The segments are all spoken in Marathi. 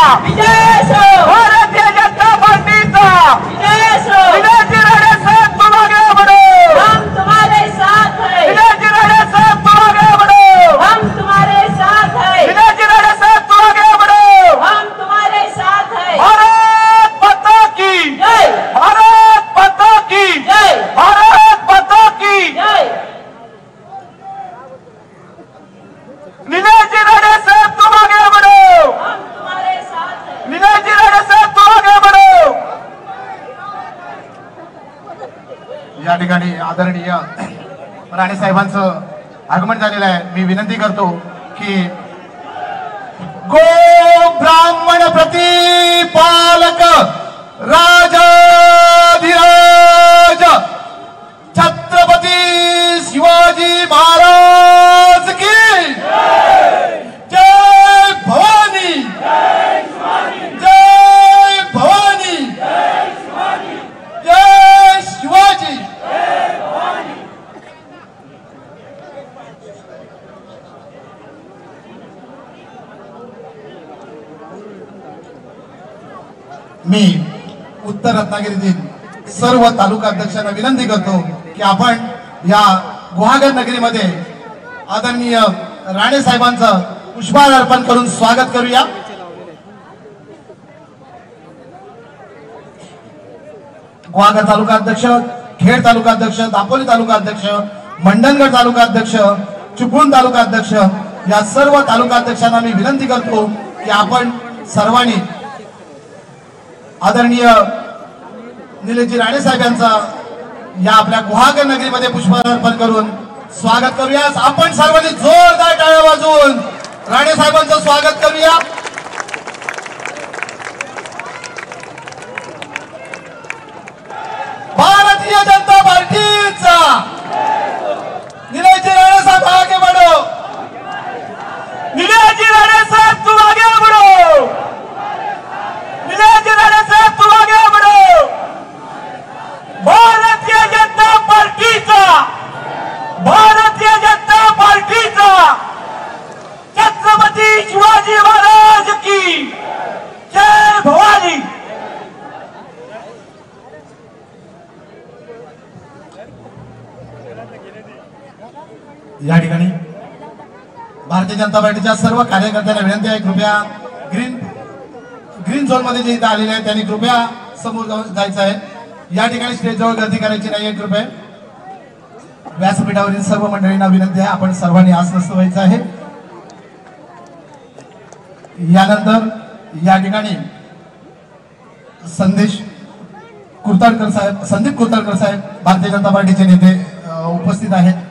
विजय असो, भारतीय जनता पार्टीचा विजय असो, विजयजी राणे साहेब तुम आगे बढ़ो, हम तुम्हारे साथ है, विजयजी राणे साहेब तुम आगे बढ़ो, हम तुम्हारे साथ है, विजयजी राणे साहेब तुम आगे बढ़ो, हम तुम्हारे साथ है। भारत माता की जय, भारत माता की जय, भारत माता की जय। विजयजी राणे साहेब तुम आगे बढ़ो, हम तुम्हारे साथ है। विजयजी राणे साहेब तुम आगे बढ़ो। या ठिकाणी आदरणीय राणे साहेबांचं आगमन झालेलं आहे। मी विनंती करतो की गो ब्राह्मण प्रतिपालक राजाधिराज छत्रपती शिवाजी महाराज की जय भवानी, जय भवानी, जय शिवाजी। मी उत्तर रत्नागिरीतील सर्व तालुका अध्यक्षांना विनंती करतो की आपण या गुहागर नगरीमध्ये आदरणीय राणे साहेबांचं पुष्पहार अर्पण करून स्वागत करूया। गुहागर तालुका अध्यक्ष, खेड तालुका अध्यक्ष, दापोली तालुका अध्यक्ष, मंडणगड तालुका अध्यक्ष, चिपळूण तालुका अध्यक्ष या सर्व तालुका अध्यक्षांना मी विनंती करतो की आपण सर्वांनी आदरणीय निलेशजी राणे साहेब यांचा या आपल्या गुहागर नगरीमध्ये पुष्पहार अर्पण करून स्वागत करूया। आपण सर्वांनी जोरदार टाळ्या वाजवून राणे साहेबांचं स्वागत करूया। भारतीय जनता पार्टीचा निलेशजी राणे साहेब आगे बढ़ो, निलेशजी राणे साहेब तुम आगे बढ़ो, निलेशजी राणे साहेब तुम आगे बढ़ो। भारतीय जनता पार्टीचा, भारतीय जनता पार्टीचा छत्रपती शिवाजी महाराज की जय भवानी। या ठिकाणी भारतीय जनता पार्टीच्या सर्व कार्यकर्त्यांना विनंती आहे, कृपया ग्रीन झोन मध्ये जे इथे आलेले आहेत त्यांनी कृपया समोर जायचं आहे। या ठिकाणी स्टेजवर गर्दी करायची नाहीये। कृपया व्यासपीठावरील सर्व मंडळींना विनंती आहे, आपण सर्वांनी आसनस्थ व्हायचं आहे। यानंतर या ठिकाणी संदेश कुर्ताडकर साहेब, संदीप कुर्ताडकर साहेब भारतीय जनता पार्टीचे नेते उपस्थित आहेत।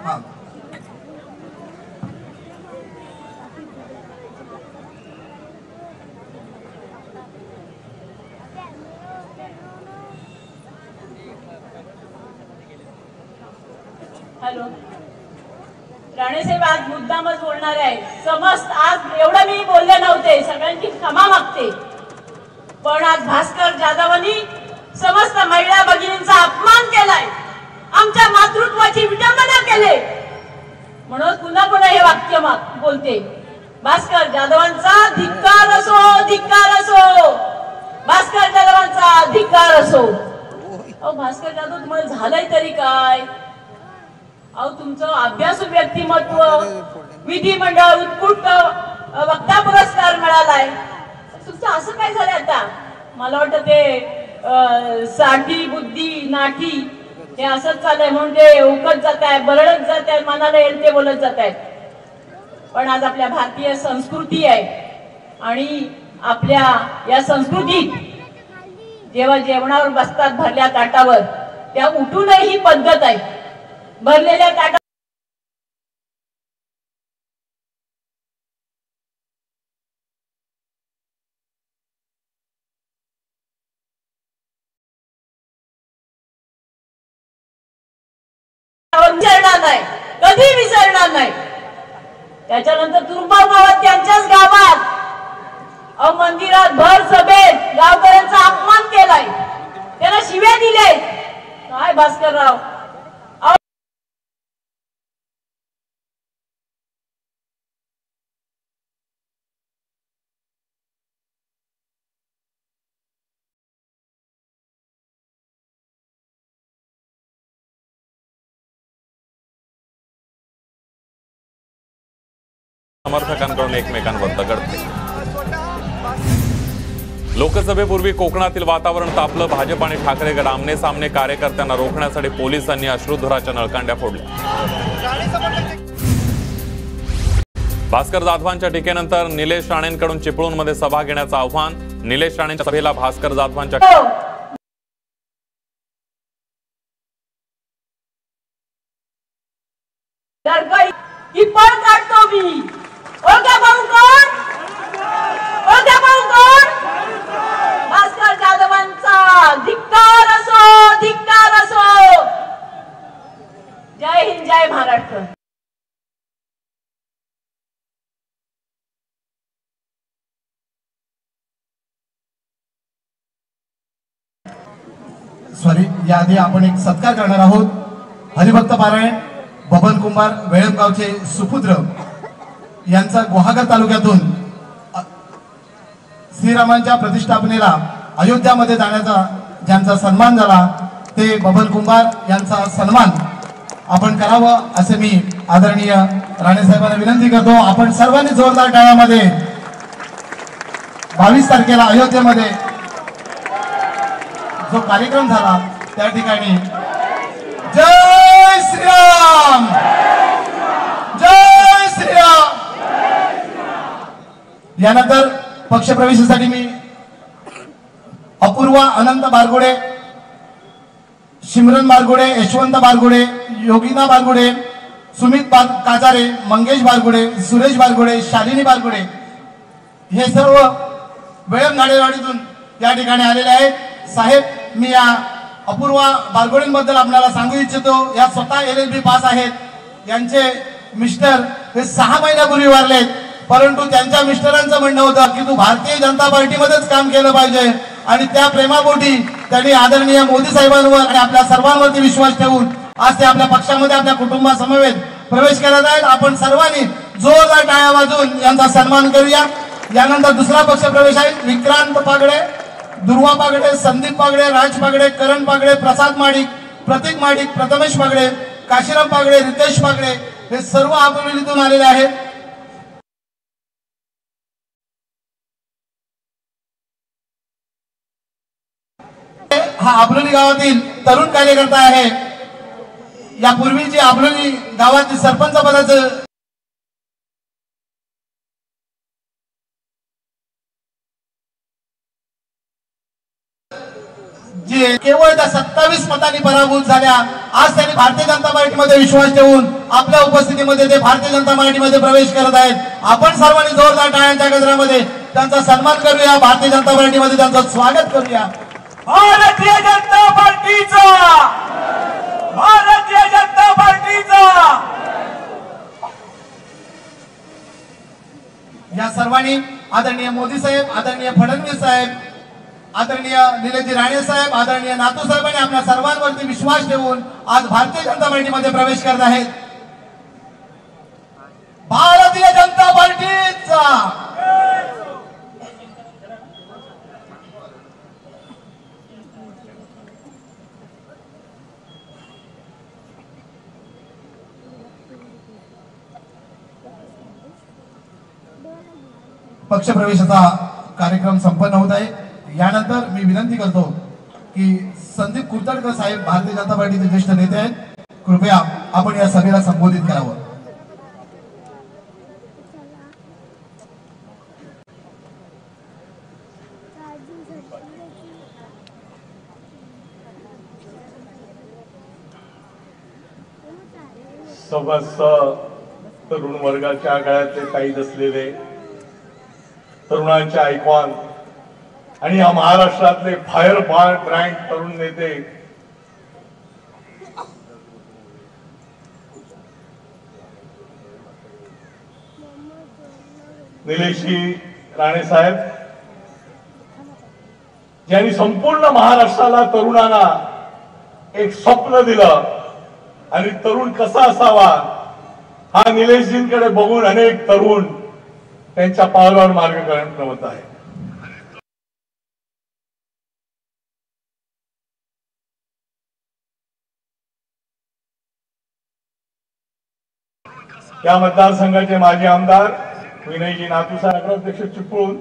हॅलो, राणेसाहेब आज मुद्दामच बोलणार आहे। समस्त आज एवढं मी बोलले नव्हते, सगळ्यांची क्षमा मागते, पण आज भास्कर जाधवांनी समस्त महिला भगिनींचा अपमान केलाय, आमच्या मातृत्वाची विटंबना केले, म्हणून पुन्हा पुन्हा हे वाक्य बोलते। भास्कर जाधवांचा धिक्कार असो, धिक्कार असो, भास्कर जाधवांचा धिक्कार असो। अहो भास्कर जाधव तुम्हाला झालंय तरी काय? अहो तुमचं अभ्यासू व्यक्तिमत्व, विधिमंडळ उत्कृष्ट वक्ता पुरस्कार मिळालाय, तुमचं असं काय झालंय आता? मला वाटतं ते साठी बुद्धी नाठी हे असंच चाललंय म्हणून ते उकत जात आहे, बरळत जात आहे, मनाला येईल ते बोलत जात आहेत। पण आज आपल्या भारतीय संस्कृती आहे आणि आपल्या या संस्कृतीत जेव्हा जेवणावर बसतात भरल्या ताटावर, त्या उठूनही ही पद्धत आहे। भरलेल्या ताटा विसरणार नाही, कधी विसरणार नाही। त्याच्यानंतर तुरुंबाव गावात, त्यांच्याच गावात मंदिरात भर सभेत गावकऱ्यांचा अपमान केलाय, त्याला शिव्या दिल्या। काय भास्करराव, समर्थकांकडून एकमेकांवर दगडफेक। लोकसभेपूर्वी कोकणातील वातावरण तापलं। भाजप आणि ठाकरे गट आमने सामने। कार्यकर्त्यांना रोखण्यासाठी पोलिसांनी अश्रुधुराच्या नळकांड्या फोडल्या। भास्कर जाधवांच्या टीकेनंतर निलेश राणेंकडून चिपळूणमध्ये सभा घेण्याचं आव्हान। निलेश राणेंच्या सभेला भास्कर जाधवांच्या भास्कर जाधवांचा धिक्कार असो, धिक्कार असो। जय हिंद, जय महाराष्ट्र। सॉरी, याआधी आपण एक सत्कार करणार आहोत। हरिभक्त पारायण बबन कुंभार वेळगावचे सुपुत्र यांचा गुहागर तालुक्यातून श्रीरामांच्या प्रतिष्ठापनेला अयोध्यामध्ये जाण्याचा ज्यांचा सन्मान झाला ते बबन कुंभार यांचा सन्मान आपण करावं असे मी आदरणीय राणे साहेबांना विनंती करतो। आपण सर्वांनी जोरदार टाळ्यामध्ये 22 तारखेला अयोध्येमध्ये जो कार्यक्रम झाला त्या ठिकाणी जय श्रीराम, जय श्रीराम। यानंतर पक्षप्रवेशासाठी मी अपूर्वा अनंत बारगुडे, शिमरन बारगुडे, यशवंत बारगुडे, योगिना बारगुडे, सुमित काजारे, मंगेश बारगुडे, सुरेश बारगुडे, शालिनी बारगुडे हे सर्व वेळम नाडेवाडीतून या ठिकाणी आलेले आहेत। साहेब, मी या अपूर्वा बारगुडेंबद्दल आपल्याला सांगू इच्छितो। या स्वतः LLB पास आहेत। यांचे मिस्टर हे 6 महिन्यापूर्वी वारलेत, परंतु त्यांच्या मिस्टरांचं म्हणणं होतं की तू भारतीय जनता पार्टीमध्येच काम केलं पाहिजे आणि त्या प्रेमापोटी त्यांनी आदरणीय मोदी साहेबांवर आणि आपल्या सर्वांवरती विश्वास ठेवून आज ते आपल्या पक्षामध्ये आपल्या कुटुंबासमवेत प्रवेश करत आहेत। आपण सर्वांनी जोरदार टाळ्या वाजवून यांचा सन्मान करूया। यानंतर दुसरा पक्षप्रवेश आहे विक्रांत पागडे, दुर्वा पागडे, संदीप पागडे, राज पागडे, करण पागडे, प्रसाद माडिक, प्रतीक माडिक, प्रथमेश पागडे, काशीराम पागडे, रितेश पागडे हे सर्व आकुर्लीतून आलेले आहेत। हा आबलोली गावातील तरुण कार्यकर्ता आहे। यापूर्वी जे आबलोली गावातील सरपंच पदाचं जे केवळ त्या 27 मतांनी पराभूत झाल्या, आज त्यांनी भारतीय जनता पार्टीमध्ये विश्वास ठेवून आपल्या उपस्थितीमध्ये ते भारतीय जनता पार्टीमध्ये प्रवेश करत आहेत। आपण सर्वांनी जोरदार टाळ्यांच्या गजरामध्ये त्यांचा सन्मान करूया, भारतीय जनता पार्टीमध्ये त्यांचं स्वागत करूया। भारतीय जनता पार्टीचा, भारतीय जनता पार्टीचा। या सर्वांनी आदरणीय मोदी साहेब, आदरणीय फडणवीस साहेब, आदरणीय निलेशजी राणे साहेब, आदरणीय नातू साहेबांनी आपल्या सर्वांवरती विश्वास ठेवून आज भारतीय जनता पार्टीमध्ये प्रवेश करत आहेत। भारतीय जनता पार्टीचा पक्षप्रवेशाचा कार्यक्रम संपन्न होत आहे। यानंतर मी विनंती करतो की संदीप कुर्तडकर साहेब भारतीय जनता पार्टीचे ज्येष्ठ नेते आहेत, कृपया आपण या सभेला संबोधित करावं। समस्त तरुण वर्गाच्या गळ्यातले ताईद असलेले तरुणांचे आयकॉन आणि या महाराष्ट्रातले फायर ब्रँड तरुण नेते निलेशजी राणे साहेब, ज्यांनी संपूर्ण महाराष्ट्राला तरुणांना एक स्वप्न दिलं आणि तरुण कसा असावा हा निलेशजींकडे बघून अनेक तरुण त्यांच्या पावलावर मार्गक्रमण होत आहे। या मतदारसंघाचे माजी आमदार विनयजी नातूसाहेब नगराध्यक्ष चिपळूण,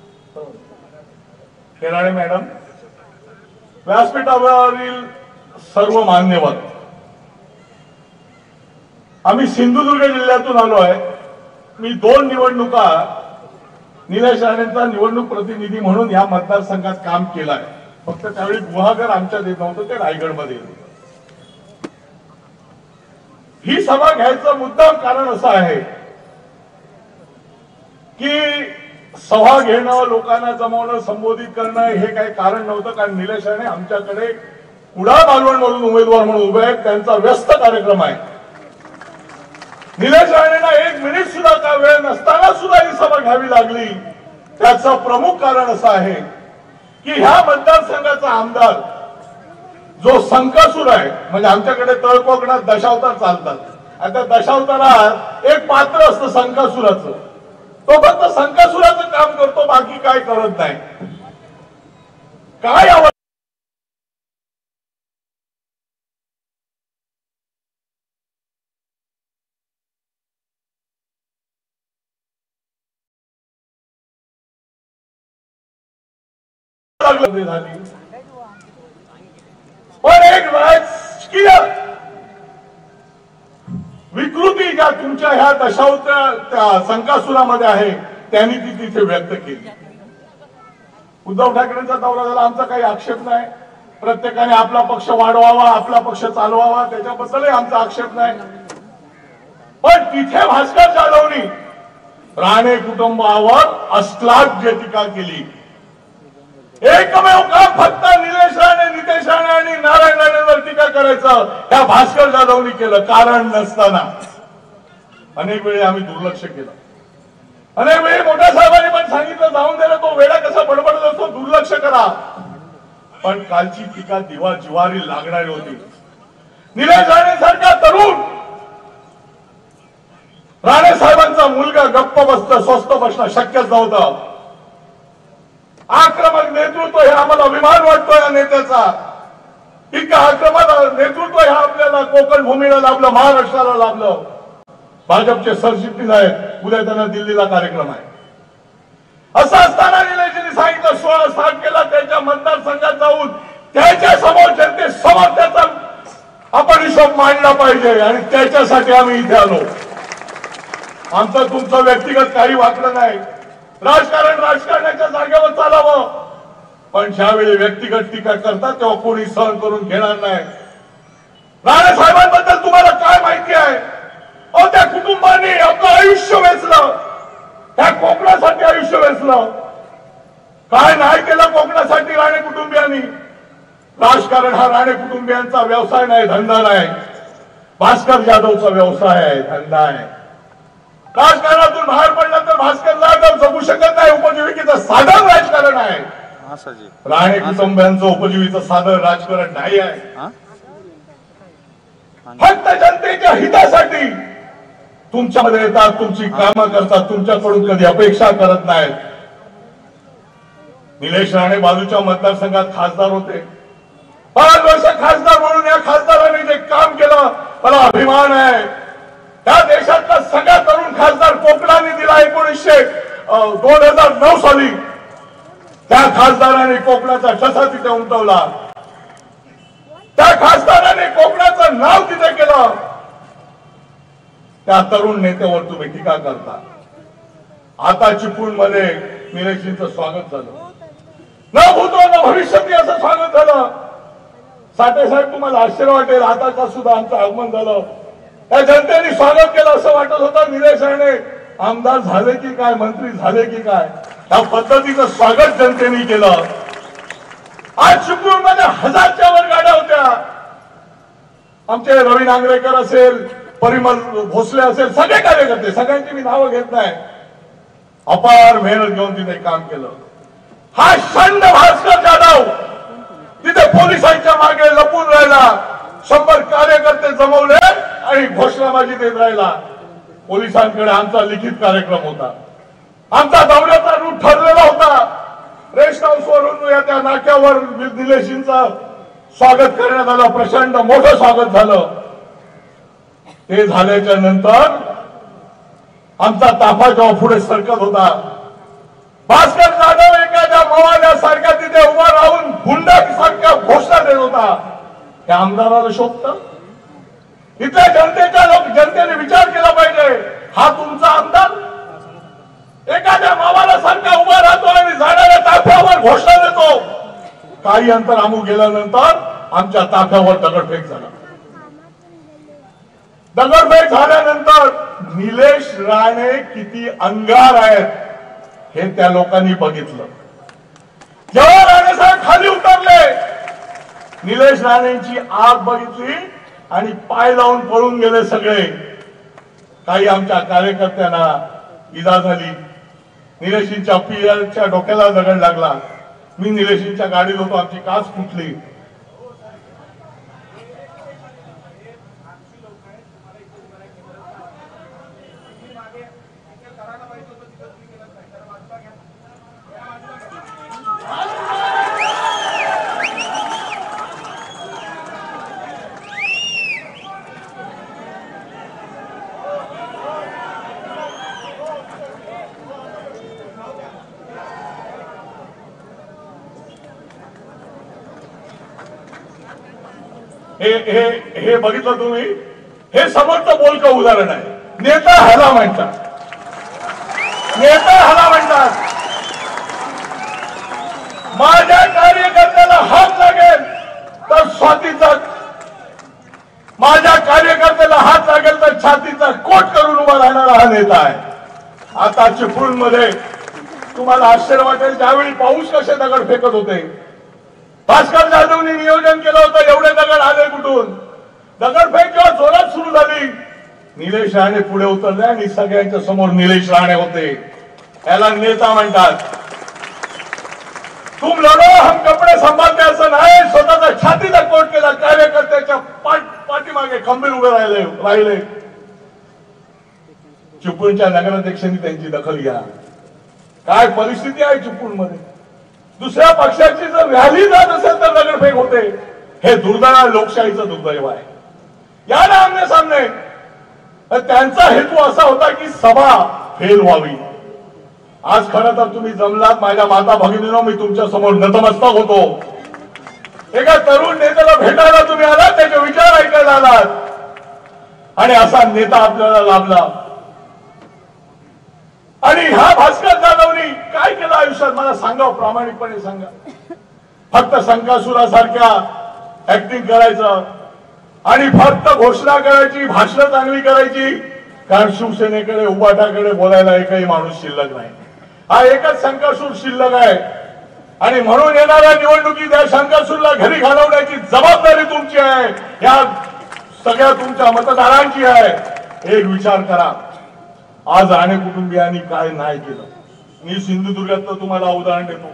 केराळे मॅडम, व्यासपीठावरील सर्व मान्यवर, आम्ही सिंधुदुर्ग जिल्ह्यातून आलो आहे. मी 2 निवडणुका निलेश राणेंचा निवडणूक प्रतिनिधी म्हणून या मतदारसंघात काम केलं आहे. फक्त त्यावेळी गुहागर आमच्यात येत नव्हतं, ते रायगडमध्ये येत. ही सभा घ्यायचं मुद्दाम कारण असं आहे की सभा घेणं, लोकांना जमवणं, संबोधित करणं हे काही कारण नव्हतं. कारण निलेश राणे आमच्याकडे कुडाळ मालवणमधून उमेदवार म्हणून उभे आहेत. त्यांचा व्यस्त कार्यक्रम आहे. निलेश राणेंना 1 मिनिट सुद्धा का वेळ नसताना सुद्धा ही सभा घ्यावी लागली. त्याचं प्रमुख कारण असं आहे की ह्या मतदारसंघाचा आमदार जो संकासूर आहे, म्हणजे आमच्याकडे तळकोकणात दशावतार चालतात. आता दशावतारात एक पात्र असतं संकासुराचं, तो फक्त संकासुराचं काम करतो, बाकी काय करत नाही. काय झाली, पण एक राजकीय विकृती ज्या तुमच्या ह्या दशावतार संकासुरामध्ये आहे त्यांनी ती तिथे व्यक्त केली. उद्धव ठाकरेंचा दौरा झाला, आमचा काही आक्षेप नाही. प्रत्येकाने आपला पक्ष वाढवावा, आपला पक्ष चालवावा, त्याच्याबद्दलही आमचा आक्षेप नाही. पण तिथे भास्कर जाधवनी राणे कुटुंबावर अश्लाघ्य टीका केली. एकमेव काम फक्त निलेश राणे, नितेश राणे आणि नारायण राणेंवर टीका करायचं त्या भास्कर जाधवनी केलं, कारण नसताना. अनेक वेळी आम्ही दुर्लक्ष केलं. अनेक वेळी मोठ्या साहेबांनी पण सांगितलं, जाऊन द्यायला, तो वेळा कसा बडबडत असतो, दुर्लक्ष करा. पण कालची टीका दिवा जिवारी लागणारी होती. निलेश राणे सारखा तरुण, राणे साहेबांचा मुलगा गप्प बसणं, स्वस्थ बसणं शक्यच नव्हतं. आक्रमक नेतृत्व हे आम्हाला अभिमान वाटतो या नेत्याचा. इतकं आक्रमक नेतृत्व हे आपल्याला कोकण भूमीला लाभलं, महाराष्ट्राला लाभलं. भाजपचे सरचिटणीस आहेत, उद्या त्यांना दिल्लीला कार्यक्रम आहे. असं असताना निलेशजींनी सांगितलं 16 स्थान केला, त्यांच्या मतदारसंघात जाऊन त्याच्या समोर, जनतेसमोर त्याचा आपण हिशोब मांडला पाहिजे. आणि त्याच्यासाठी आम्ही इथे आलो. आमचं तुमचं व्यक्तिगत काही वाटलं नाही. राजकारण राजकारणाच्या जागेवर चालावं, पण ज्यावेळी व्यक्तिगत टीका करतात तेव्हा कोणी सहन करून घेणार नाही. राणे साहेबांबद्दल तुम्हाला काय माहिती आहे? अहो, त्या कुटुंबाने आपलं आयुष्य वेचलं, त्या कोकणासाठी आयुष्य वेचलं. काय नाही केलं कोकणासाठी राणे कुटुंबियांनी? राजकारण हा राणे कुटुंबियांचा व्यवसाय नाही, धंदा नाही. भास्कर जाधवचा व्यवसाय आहे, धंदा आहे. राजकारणातून बाहेर पडला तर भास्कर जाधव जगू शकत नाही. उपजीविकेचं साधन राजकारण आहे. राणे कुटुंबियांचं उपजीविकेचं साधन राजकारण नाही आहे. फक्त जनतेच्या हितासाठी तुमच्यामध्ये येतात, तुमची कामं करतात, तुमच्याकडून कधी अपेक्षा करत नाहीत. निलेश राणे बाजूच्या मतदारसंघात खासदार होते. 5 वर्ष खासदार म्हणून या खासदारांनी जे काम केलं, मला अभिमान आहे. त्या देशातला सगळा तरुण खासदार कोकणाने दिला. 2009 साली त्या खासदाराने कोकणाचा ठसा तिथे उमटवला. त्या खासदाराने कोकणाचं नाव तिथे केलं. त्या तरुण नेत्यावर तुम्ही टीका करता. आता चिपळूण मध्ये निलेशजींचं स्वागत झालं, न भूतो न भविष्यती असं स्वागत झालं. साठे साहेब, तुम्हाला आश्चर्य वाटेल, आता सुद्धा आमचं आगमन झालं. त्या जनतेने स्वागत केलं. असं वाटत होतं निलेश राणे आमदार झाले की काय, मंत्री झाले की काय. त्या पद्धतीचं स्वागत जनतेने केलं. आज चिपळूण मध्ये 1000च्या वर गाड्या होत्या. आमचे रवी नांगरेकर असेल, परिमल भोसले असेल, सगळे कार्यकर्ते, सगळ्यांची मी नावं घेत नाही, अपार मेहनत घेऊन तिथे काम केलं. हा षंड भास्कर जाधव तिथे पोलिसांच्या मागे लपून राहिला. 100 कार्यकर्ते जमवले आणि घोषणाबाजी देत राहिला. पोलिसांकडे आमचा लिखित कार्यक्रम होता. आमचा दौऱ्याचा रूट ठरलेला होता. रेस्ट हाऊस वरून त्या नाक्यावर निलेशजींचं स्वागत करण्यात आलं. प्रचंड मोठं स्वागत झालं. ते झाल्याच्या नंतर आमचा ताफा जेव्हा पुढे सरकत होता, भास्कर जाधव एखाद्या मवाल्यासारख्या तिथे उभा राहून गुंडासारख्या घोषणा देत होता, त्या आमदाराला शोभतं? इथल्या जनतेने विचार केला पाहिजे, हा तुमचा आमदार एखाद्या मावाल्यासारखा उभा राहतो आणि जाणाऱ्या ताफ्यावर घोषणा देतो. काही अंतर आम्ही गेल्यानंतर आमच्या ताफ्यावर दगडफेक झाला. दगडफेक झाल्यानंतर निलेश राणे किती अंगार आहेत हे त्या लोकांनी बघितलं. जेव्हा राणे साहेब खाली उतरले, निलेश राणेंची आग बघितली आणि पाय लावून पळून गेले सगळे. काही आमच्या कार्यकर्त्यांना इजा झाली. निलेशींच्या पियाच्या डोक्याला दगड लागला. मी निलेशींच्या गाडीत होतो, आमची काच फुटली. हे बघितलं तुम्ही, हे समोरचं बोलकं उदाहरण आहे. नेता ह्याला म्हणतात, नेता ह्याला म्हणतात. माझ्या कार्यकर्त्याला हात लागेल तर स्वातीचा, माझ्या कार्यकर्त्याला हात लागेल तर छातीचा कोट करून उभा राहणारा हा नेता आहे. आता चिपळूणमध्ये तुम्हाला आश्चर्य वाटेल, त्यावेळी पाऊस कसे दगड फेकत होते. भास्कर जाधवनी नियोजन केलं होतं, एवढे दगड आले कुठून. दगडफेक जेव्हा जोरात सुरू झाली, निलेश राणे पुढे उतरले आणि सगळ्यांच्या समोर निलेश राणे होते. याला नेता म्हणतात. तुम लढो हम कपडे संभालते असं नाही, स्वतःचा छातीचा कोट केला. कार्यकर्त्याच्या पाठीमागे खंबीर उभे राहिले. चिपळूणच्या नगराध्यक्षांनी त्यांची दखल घ्या. काय परिस्थिती आहे चिपळूणमध्ये. दुसऱ्या पक्षाची जर रॅली जात असेल तर दगडफेक होते. हे दुर्दैव लोकशाहीचं दुर्दैव आहे. या ना आमने सामने. त्यांचा हेतू असा होता की सभा फेल व्हावी. आज खरं तर तुम्ही जमलात माझ्या माता भगिनींनो, मी तुमच्या समोर नतमस्तक होतो. एका तरुण नेत्याला भेटायला तुम्ही आलात, त्याचे विचार ऐकायला आलात आणि असा नेता आपल्याला लाभला. आणि ह्या भास्कर जाधवनी काय केलं आयुष्यात मला सांगा, प्रामाणिकपणे सांगा. फक्त संकासुरासारख्या ऍक्टिंग करायचं आणि फक्त घोषणा करायची, भाषणं चांगली करायची. कारण शिवसेनेकडे उभाटाकडे बोलायला एकही माणूस शिल्लक नाही. हा एकच संकासूर शिल्लक आहे आणि म्हणून येणाऱ्या निवडणुकीत या संकासूरला घरी घालवण्याची जबाबदारी तुमची आहे, या सगळ्या तुमच्या मतदारांची आहे. एक विचार करा, आज राणे कुटुंबियांनी काय नाही केलं. मी सिंधुदुर्गातलं तुम्हाला उदाहरण देतो.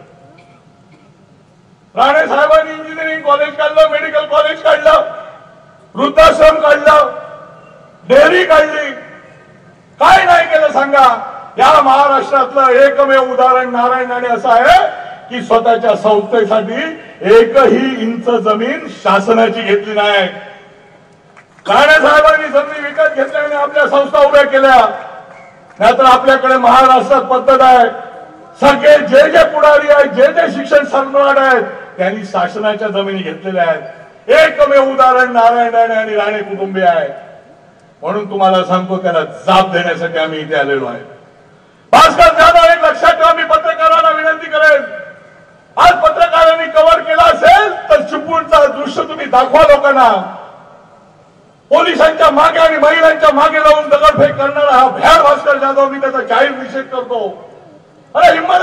राणे साहेबांनी इंजिनिअरिंग कॉलेज काढलं, मेडिकल कॉलेज काढलं, वृद्धाश्रम काढलं, डेअरी काढली. काय नाही केलं सांगा. या महाराष्ट्रातलं एकमेव उदाहरण नारायण राणे असं आहे की स्वतःच्या संस्थेसाठी एकही इंच जमीन शासनाची घेतली नाही. राणे साहेबांनी जमीन विकत घेतल्या आणि आपल्या संस्था उभ्या केल्या. नाहीतर आपल्याकडे महाराष्ट्रात पद्धत आहे, सगळे जे जे पुढारी आहेत, जे जे शिक्षण सम्राट आहेत, त्यांनी शासनाच्या जमिनी घेतलेल्या आहेत. एकमेव उदाहरण नारायण राणे आणि राणे कुटुंबीय आहे. म्हणून तुम्हाला सांगतो, त्याला जाब देण्यासाठी आम्ही इथे आलेलो आहे. भास्कर जाधव, एक लक्षात ठेवा, मी पत्रकारांना विनंती करेन, आज पत्रकारांनी कव्हर केला असेल तर चिपळूणचा दृश्य तुम्ही दाखवा लोकांना. पोलिसांच्या मागे आणि महिलांच्या मागे लावून दगडफेक करणारा हा भ्याड भास्कर जाधव, मी त्याचा जाहीर निषेध करतो. अरे हिम्मत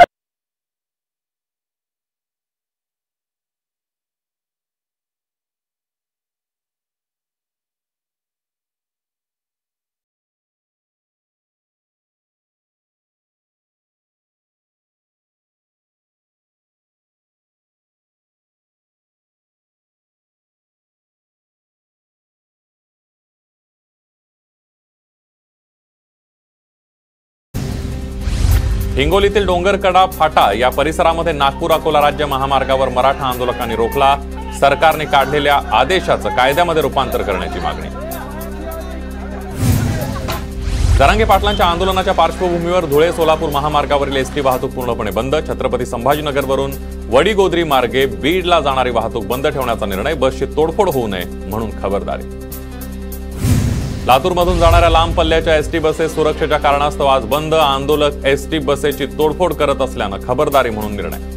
हिंगोलीतील डोंगरकडा फाटा या परिसरामध्ये नागपूर अकोला राज्य महामार्गावर मराठा आंदोलकांनी रोखला. सरकारने काढलेल्या आदेशाचं कायद्यामध्ये रूपांतर करण्याची मागणी. जरांगे पाटलांच्या आंदोलनाच्या पार्श्वभूमीवर धुळे सोलापूर महामार्गावरील एसटी वाहतूक पूर्णपणे बंद. छत्रपती संभाजीनगरवरून वडीगोद्री मार्गे बीडला जाणारी वाहतूक बंद ठेवण्याचा निर्णय. बसची तोडफोड होऊ नये म्हणून खबरदारी. लातूरमधून जाणाऱ्या लांब पल्ल्याच्या एसटी बसेस सुरक्षेच्या कारणास्तव आज बंद. आंदोलक एसटी बसेसची तोडफोड करत असल्यानं खबरदारी म्हणून निर्णय.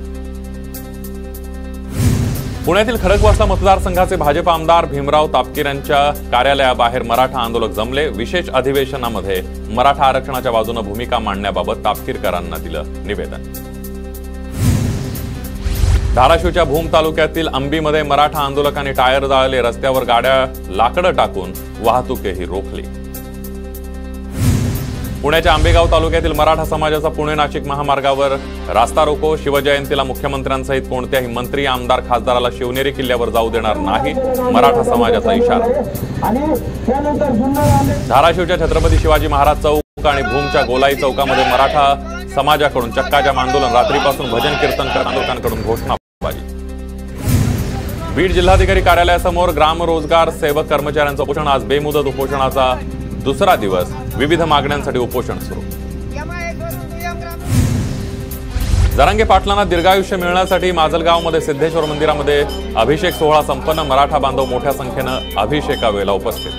पुण्यातील खडकवासला मतदारसंघाचे भाजप आमदार भीमराव तापकीर यांच्या कार्यालयाबाहेर मराठा आंदोलक जमले. विशेष अधिवेशनामध्ये मराठा आरक्षणाच्या बाजूने भूमिका मांडण्याबाबत तापकीरकरांना दिलं निवेदन. धाराशिवच्या भूम तालुक्यातील अंबीमध्ये मराठा आंदोलकांनी टायर जाळले. रस्त्यावर गाड्या लाकडं टाकून वाहतूकही रोखली. पुण्याच्या आंबेगाव तालुक्यातील मराठा समाजाचा पुणे नाशिक महामार्गावर रास्ता रोको. शिवजयंतीला मुख्यमंत्र्यांसहित कोणत्याही मंत्री आमदार खासदाराला शिवनेरी किल्ल्यावर जाऊ देणार नाही, मराठा समाजाचा इशारा. धाराशिवच्या छत्रपती शिवाजी महाराज चौक आणि भूमच्या गोलाई चौकामध्ये मराठा समाजाकडून चक्काजाम आंदोलन. रात्रीपासून भजन कीर्तन करत आंदोलकांकडून घोषणाबाजी. बीड जिल्हाधिकारी कार्यालयासमोर ग्राम रोजगार सेवक कर्मचाऱ्यांचं उपोषण. आज बेमुदत उपोषणाचा दुसरा दिवस. विविध मागण्यांसाठी उपोषण सुरू. जरांगे पाटलांना दीर्घायुष्य मिळण्यासाठी माजलगावमध्ये सिद्धेश्वर मंदिरामध्ये अभिषेक सोहळा संपन्न. मराठा बांधव मोठ्या संख्येनं अभिषेकावेळेला उपस्थित.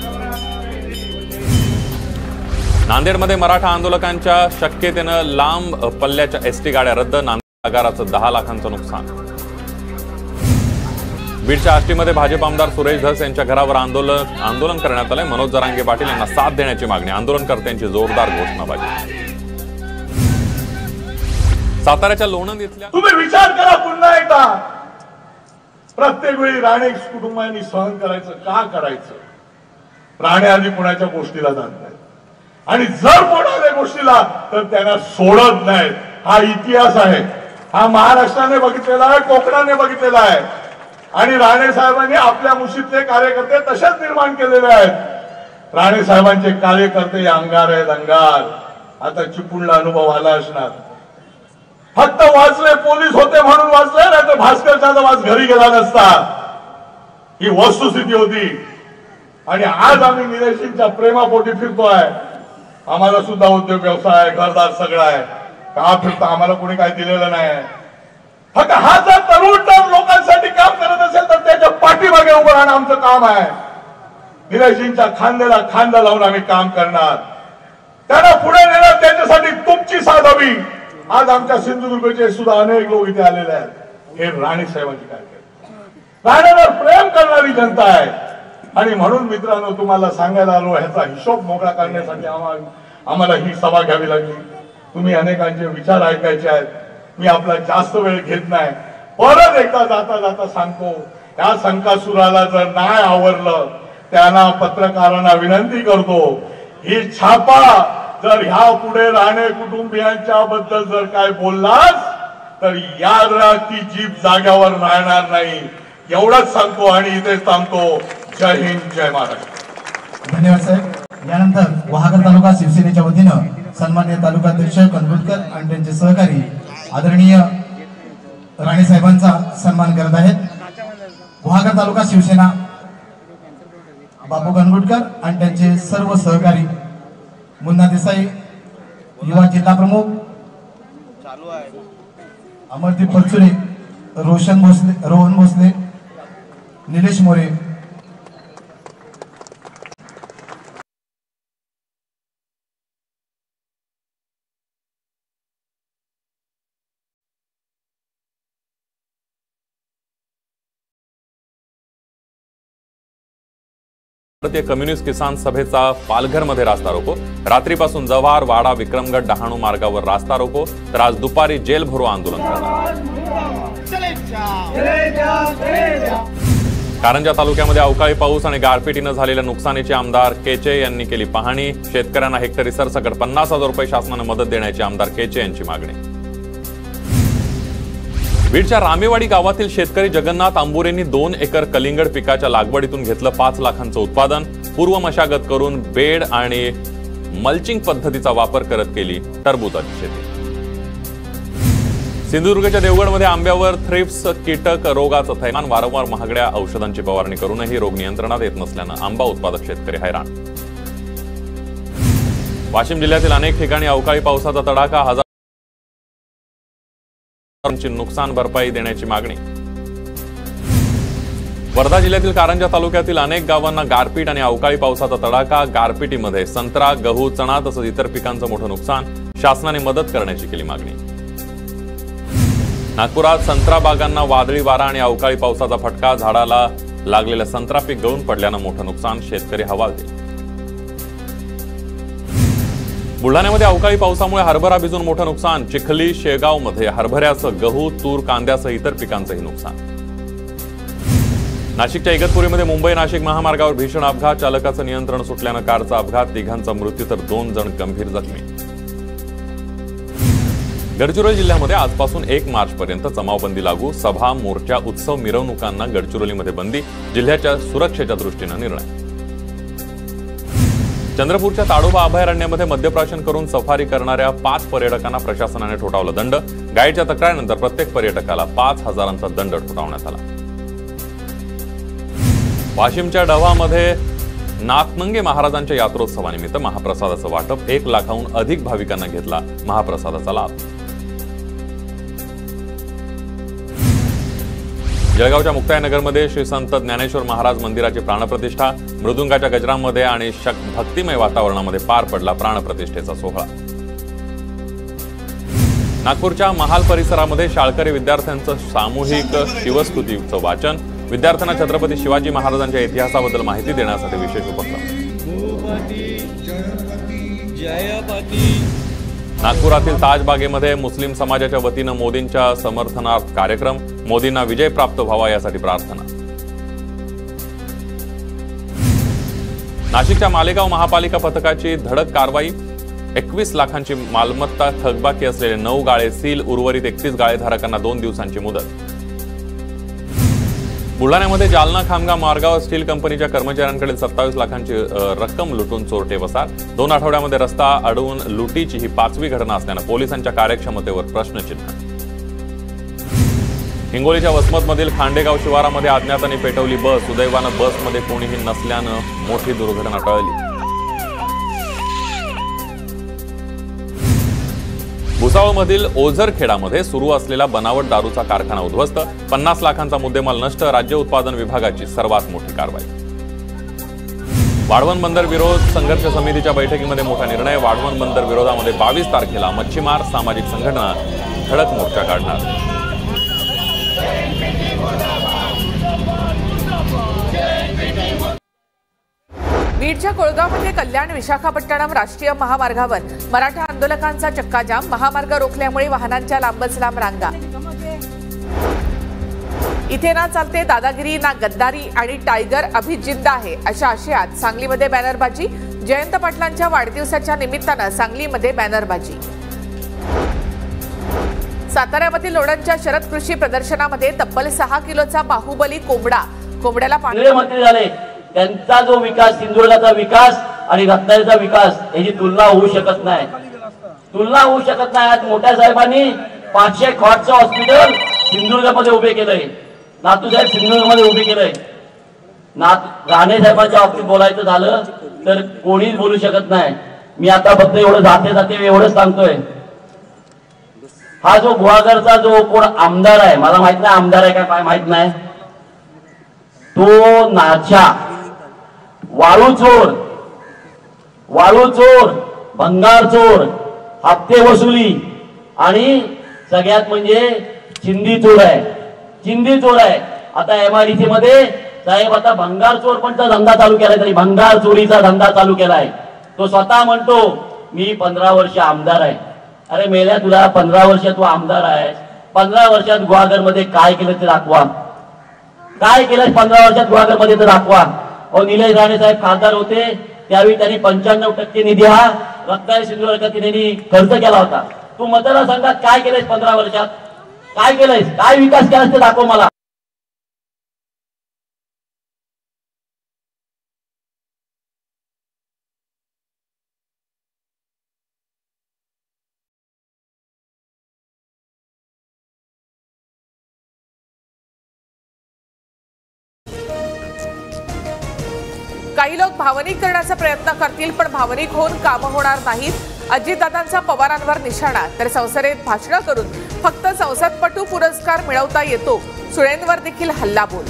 नांदेडमध्ये मराठा आंदोलकांच्या शक्यतेनं लांब पल्ल्याच्या एसटी गाड्या रद्द. नांदेड आगाराचं 10 लाखांचं नुकसान. बीडच्या आष्टीमध्ये भाजप आमदार सुरेश धस यांच्या घरावर आंदोलन करण्यात आलंय. मनोज जरांगे पाटील यांना साथ देण्याची मागणी. आंदोलनकर्त्यांची जोरदार घोषणाबाजी. साताऱ्याच्या लोणंद इथल्या तुम्ही विचार करा पुन्हा एकदा. प्रत्येक वेळी राणे कुटुंबांनी सहन करायचं का करायचं? राणे आधी पुण्याच्या गोष्टीला जात नाहीत आणि जर कोणाच्या गोष्टीला तर त्यांना सोडत नाहीत. हा इतिहास आहे. हा महाराष्ट्राने बघितलेला आहे, कोकणाने बघितलेला आहे आणि राणे साहेबांनी आपल्या मुशीतले कार्यकर्ते तसेच निर्माण केलेले आहेत. राणे साहेबांचे कार्यकर्ते अंगार आहेत, अंगार. आता चिपळूणला अनुभव आला असणार. फक्त वाचले, पोलीस होते म्हणून वाचले, नाही तर भास्कर जाधव आज घरी गेला नसता. ही वस्तुस्थिती होती. आणि आज आम्ही निलेशजींच्या प्रेमापोटी फिरतोय. आम्हाला सुद्धा उद्योग व्यवसाय घरदार सगळं आहे. का फिरतो? आम्हाला कोणी काय दिलेलं नाही. फक्त हा जर तरुण तर लोकांसाठी काम करत असेल तर त्याच्या पाठीमागे उभं राहणं आमचं काम आहे. निलेशजींच्या खांद्याला खांदा लावून आम्ही काम करणार. त्यांना पुढे नेणार, त्याच्यासाठी तुमची साथ हवी. आज आमच्या सिंधुदुर्गचे सुद्धा अनेक लोक इथे आलेले आहेत. हे राणे साहेबांची कार्यकर्ते, राणेवर प्रेम करणारी जनता आहे. आणि म्हणून मित्रांनो तुम्हाला सांगायला आलो, ह्याचा हिशोब मोकळा करण्यासाठी आम्हाला ही सभा घ्यावी लागली. तुम्ही अनेकांचे विचार ऐकायचे आहेत. मी आपला जास्त वेळ घेत नाही. परत एकदा जाता जाता सांगतो, या संकासुराला जर नाही आवरलं त्यांना पत्रकारांना विनंती करतो, ही छापा जर ह्या पुढे राणे कुटुंबियांच्या बद्दल जर काय बोललास तर याद राहा ती जीप जाग्यावर राहणार नाही. एवढंच सांगतो आणि इथेच थांबतो. जय हिंद, जय महाराष्ट्र. धन्यवाद साहेब. यानंतर वहागर तालुका शिवसेनेच्या वतीनं सन्माननीय तालुकाध्यक्ष कनगुटकर आणि त्यांचे सहकारी आदरणीय राणे साहेबांचा सन्मान करत आहेत. वहागर तालुका शिवसेना बापू कनगुटकर आणि त्यांचे सर्व सहकारी, मुन्ना देसाई युवा जिल्हा प्रमुख, अमरदीप परचुरे, रोहन भोसले, निलेश मोरे, भारतीय कम्युनिस्ट किसान सभेचा पालघरमध्ये रास्ता रोको. रात्रीपासून जव्हार, वाडा, विक्रमगड, डहाणू मार्गावर रास्ता रोको तर आज दुपारी जेल भरो आंदोलन करणार. कारंजा तालुक्यामध्ये अवकाळी पाऊस आणि गारपिटीनं झालेल्या नुकसानीची आमदार केचे यांनी केली पाहणी. शेतकऱ्यांना हेक्टरी सरसकट 50,000 रुपये शासनानं मदत देण्याची आमदार केचे यांची मागणी. बीडच्या रामेवाडी गावातील शेतकरी जगन्नाथ आंबुरेंनी 2 एकर कलिंगड पिकाच्या लागवडीतून घेतलं 5 लाखांचं उत्पादन. पूर्व मशागत करून बेड आणि मल्चिंग पद्धतीचा वापर करत केली टरबूजाची शेती. सिंधुदुर्गच्या देवगडमध्ये आंब्यावर थ्रिप्स कीटक रोगाचं थैमान. वारंवार महागड्या औषधांची फवारणी करूनही रोग नियंत्रणात येत नसल्यानं आंबा उत्पादक शेतकरी हैराण. वाशिम जिल्ह्यातील अनेक ठिकाणी अवकाळी पावसाचा तडाखा, हजारोंची नुकसान भरपाई देण्याची मागणी. वर्धा जिल्ह्यातील कारंजा तालुक्यातील अनेक गावांना गारपीट आणि अवकाळी पावसाचा तडाखा. गारपीटीमध्ये संत्रा, गहू, चणा तसंच इतर पिकांचं मोठं नुकसान. शासनाने मदत करण्याची केली मागणी. नागपुरात संत्रा बागांना वादळी वारा आणि अवकाळी पावसाचा फटका. झाडाला लागलेलं संत्रा पीक गळून पडल्यानं मोठं नुकसान. शेतकरी हवालदिल. बुलढाण्यामध्ये अवकाळी पावसामुळे हरभरा भिजून मोठं नुकसान. चिखली, शेगावमध्ये हरभऱ्यासह गहू, तूर, कांद्यासह इतर पिकांचंही नुकसान. नाशिकच्या इगतपुरीमध्ये मुंबई नाशिक महामार्गावर भीषण अपघात. चालकाचं नियंत्रण सुटल्यानं कारचा अपघात. 3 मृत्यू तर 2 जण गंभीर जखमी. गडचिरोली जिल्ह्यामध्ये आजपासून 1 मार्चपर्यंत जमावबंदी लागू. सभा, मोर्चा, उत्सव, मिरवणुकांना गडचिरोलीमध्ये बंदी. जिल्ह्याच्या सुरक्षेच्या दृष्टीनं निर्णय. चंद्रपूरच्या ताडोबा अभयारण्यामध्ये मद्यप्राशन करून सफारी करणाऱ्या 5 पर्यटकांना प्रशासनाने ठोठावला दंड. गाईडच्या तक्रारीनंतर प्रत्येक पर्यटकाला 5,000चा दंड ठोठावण्यात आला. वाशिमच्या डव्हामध्ये नाथनंगे महाराजांच्या यात्रोत्सवानिमित्त महाप्रसादाचं वाटप. 1 लाखाहून अधिक भाविकांना घेतला महाप्रसादाचा लाभ. जळगावच्या मुक्ताईनगरमध्ये श्री संत ज्ञानेश्वर महाराज मंदिराची प्राणप्रतिष्ठा. मृदुंगाच्या गजरांमध्ये आणि भक्तिमय वातावरणामध्ये पार पडला प्राणप्रतिष्ठेचा सोहळा. नागपूरच्या महाल परिसरामध्ये शाळकरी विद्यार्थ्यांचं सामूहिक शिवस्तुतीचं वाचन. विद्यार्थ्यांना छत्रपती शिवाजी महाराजांच्या इतिहासाबद्दल माहिती देण्यासाठी विशेष उपक्रम. नागपुरातील ताजबागेमध्ये मुस्लिम समाजाच्या वतीनं मोदींच्या समर्थनार्थ कार्यक्रम. मोदींना विजय प्राप्त व्हावा यासाठी प्रार्थना. नाशिकच्या मालेगाव महापालिका पथकाची धडक कारवाई. 21 लाखांची मालमत्ता थकबाकी असलेले 9 गाळे सील. उर्वरित 31 गाळेधारकांना 2 दिवसांची मुदत. बुलढाण्यामध्ये जालना खामगाव मार्गावर स्टील कंपनीच्या कर्मचाऱ्यांकडील 27 लाखांची रक्कम लुटून चोरटे वसार. 2 आठवड्यामध्ये रस्ता अडवून लुटीची ही 5वी घटना असल्यानं पोलिसांच्या कार्यक्षमतेवर प्रश्नचिन्ह. हिंगोलीच्या वसमतमधील खांडेगाव शिवारामध्ये अज्ञातांनी पेटवली बस. सुदैवानं बसमध्ये कोणीही नसल्यानं मोठी दुर्घटना टळली. भुसावळमधील ओझरखेडामध्ये सुरू असलेला बनावट दारूचा कारखाना उद्ध्वस्त. 50 लाखांचा मुद्देमाल नष्ट. राज्य उत्पादन विभागाची सर्वात मोठी कारवाई. वाढवण बंदर विरोध संघर्ष समितीच्या बैठकीमध्ये मोठा निर्णय. वाढवण बंदर विरोधामध्ये 22 तारखेला मच्छीमार सामाजिक संघटना ठळक मोर्चा काढणार. बीडच्या कोळगावमध्ये कल्याण विशाखापट्टणम राष्ट्रीय महामार्गावर मराठा आंदोलकांचा चक्काजाम. महामार्ग रोखल्यामुळे वाहनांच्या लांबच लांब रांगा. इथे ना चालते दादागिरी ना गद्दारी आणि टायगर अभित जिंदा आहे अशा आशयात सांगलीमध्ये बॅनरबाजी. जयंत पाटलांच्या वाढदिवसाच्या निमित्तानं सांगलीमध्ये बॅनरबाजी. साताऱ्यामधील लोणंदच्या शरद कृषी प्रदर्शनामध्ये तब्बल 6 किलोचा बाहुबली कोंबडा. कोंबड्याला मंत्री झाले. त्यांचा जो विकास, सिंधुदुर्गाचा विकास आणि रत्नागिरीचा विकास याची तुलना होऊ शकत नाही. तुलना होऊ शकत नाही. आज मोठ्या साहेबांनी 500 खॉटचं हॉस्पिटल सिंधुदुर्गामध्ये उभे केलंय. नातूसाहेब सिंधुदुर्गमध्ये उभे केलंय. राणे साहेबांच्या बाबतीत बोलायचं झालं तर कोणीच बोलू शकत नाही. मी आता फक्त एवढं जाते एवढंच सांगतोय. हा जो गुहागरचा जो कोण आमदार आहे, मला माहित नाही आमदार आहे का काय माहित नाही, तो नाचा वाळू चोर, भंगार चोर, हप्ते वसुली आणि सगळ्यात म्हणजे चिंदी चोर आहे. आता MIDC मध्ये साहेब आता भंगार चोर पण धंदा चालू केलाय. तरी भंगार चोरीचा धंदा चालू केलाय. तो स्वतः म्हणतो मी 15 वर्ष आमदार आहे. अरे मेल्या तुला 15 वर्ष तू आमदार आहेस. 15 वर्षात गुहागर मध्ये काय केलं ते दाखवा. काय केलं 15 वर्षात गुहागर मध्ये तर दाखवा. निलेश राणे साहेब खासदार होते त्यावेळी त्यांनी 95% निधी हा रत्नागिरी सिंधुदुर्गात त्यांनी खर्च केला होता. तू मतदारसंघात काय केलंयस 15 वर्षात? काय केलंयस? काय विकास केलास ते दाखव मला. काही लोक भावनिक करण्याचा प्रयत्न करतील, पण भावनिक होऊन कामं होणार नाहीत. अजितदादांचा पवारांवर निशाणा, तर संसदेत भाषणं करून फक्त संसदपटू पुरस्कार मिळवता येतो. सुळेंवर देखील हल्लाबोल.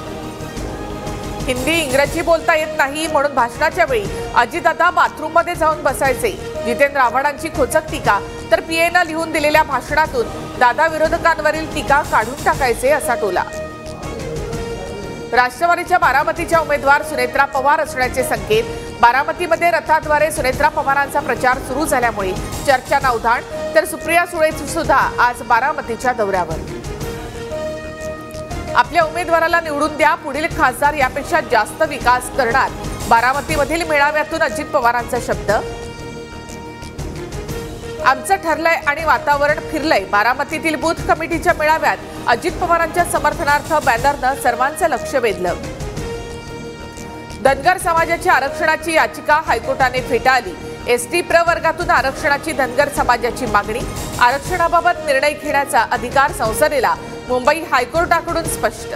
हिंदी इंग्रजी बोलता येत नाही म्हणून भाषणाच्या वेळी अजितदादा बाथरूममध्ये जाऊन बसायचे. जितेंद्र आव्हाडांची खोचक टीका, तर पीएनं लिहून दिलेल्या भाषणातून दादा विरोधकांवरील टीका काढून टाकायचे असा टोला. राष्ट्रवादीच्या बारामतीच्या उमेदवार सुनेत्रा पवार असण्याचे संकेत. बारामतीमध्ये रथाद्वारे सुनेत्रा पवारांचा प्रचार सुरू झाल्यामुळे चर्चा उधाण, तर सुप्रिया सुळे सुद्धा आज बारामतीच्या दौऱ्यावर. आपल्या उमेदवाराला निवडून द्या, पुढील खासदार यापेक्षा जास्त विकास करणार. बारामतीमधील मेळाव्यातून अजित पवारांचा शब्द. आमचं ठरलंय आणि वातावरण फिरलंय. बारामतीतील बूथ कमिटीच्या मेळाव्यात अजित पवारांच्या समर्थनार्थ बॅनरनं सर्वांचं लक्ष वेधलं. धनगर समाजाच्या आरक्षणाची याचिका हायकोर्टाने फेटाळली. एसटी प्रवर्गातून आरक्षणाची धनगर समाजाची मागणी. आरक्षणाबाबत निर्णय घेण्याचा अधिकार संसदेला. मुंबई हायकोर्टाकडून स्पष्ट.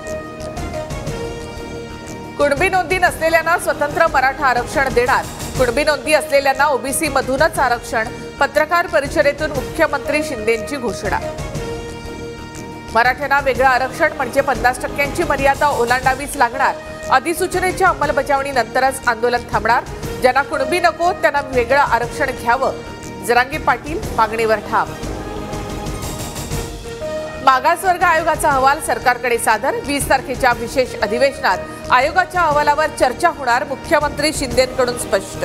कुणबी नोंदी नसलेल्यांना स्वतंत्र मराठा आरक्षण देणार. कुणबी नोंदी असलेल्यांना ओबीसी मधूनच आरक्षण. पत्रकार परिषदेतून मुख्यमंत्री शिंदेंची घोषणा. मराठ्यांना वेगळं आरक्षण म्हणजे 50% मर्यादा ओलांडावीच लागणार. अधिसूचनेच्या अंमलबजावणीनंतरच आंदोलन थांबणार. ज्यांना कुणबी नको त्यांना वेगळं आरक्षण घ्यावं. जरांगे पाटील मागणीवर ठाम. मागासवर्ग आयोगाचा अहवाल सरकारकडे सादर. 20 तारखेच्या विशेष अधिवेशनात आयोगाच्या अहवालावर चर्चा होणार. मुख्यमंत्री शिंदेंकडून स्पष्ट.